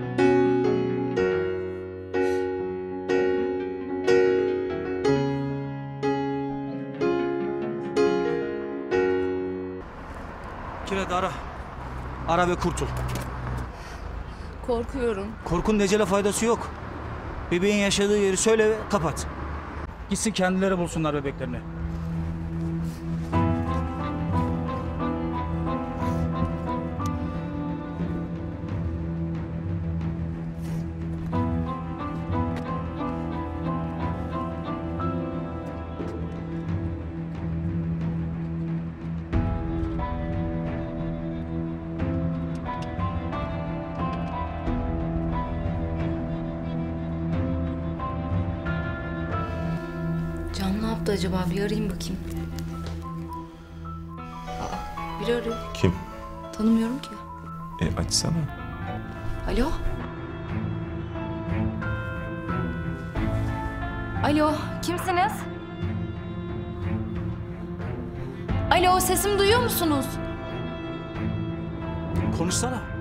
Kiret ara. Ara ve kurtul. Korkuyorum. Korkunun ecele faydası yok. Bebeğin yaşadığı yeri söyle ve kapat. Gitsin kendileri bulsunlar bebeklerini. Can ne yaptı acaba? Bir arayayım bakayım. Aa, biri arıyor. Kim? Tanımıyorum ki. E açsana. Alo? Alo, kimsiniz? Alo, sesimi duyuyor musunuz? Konuşsana.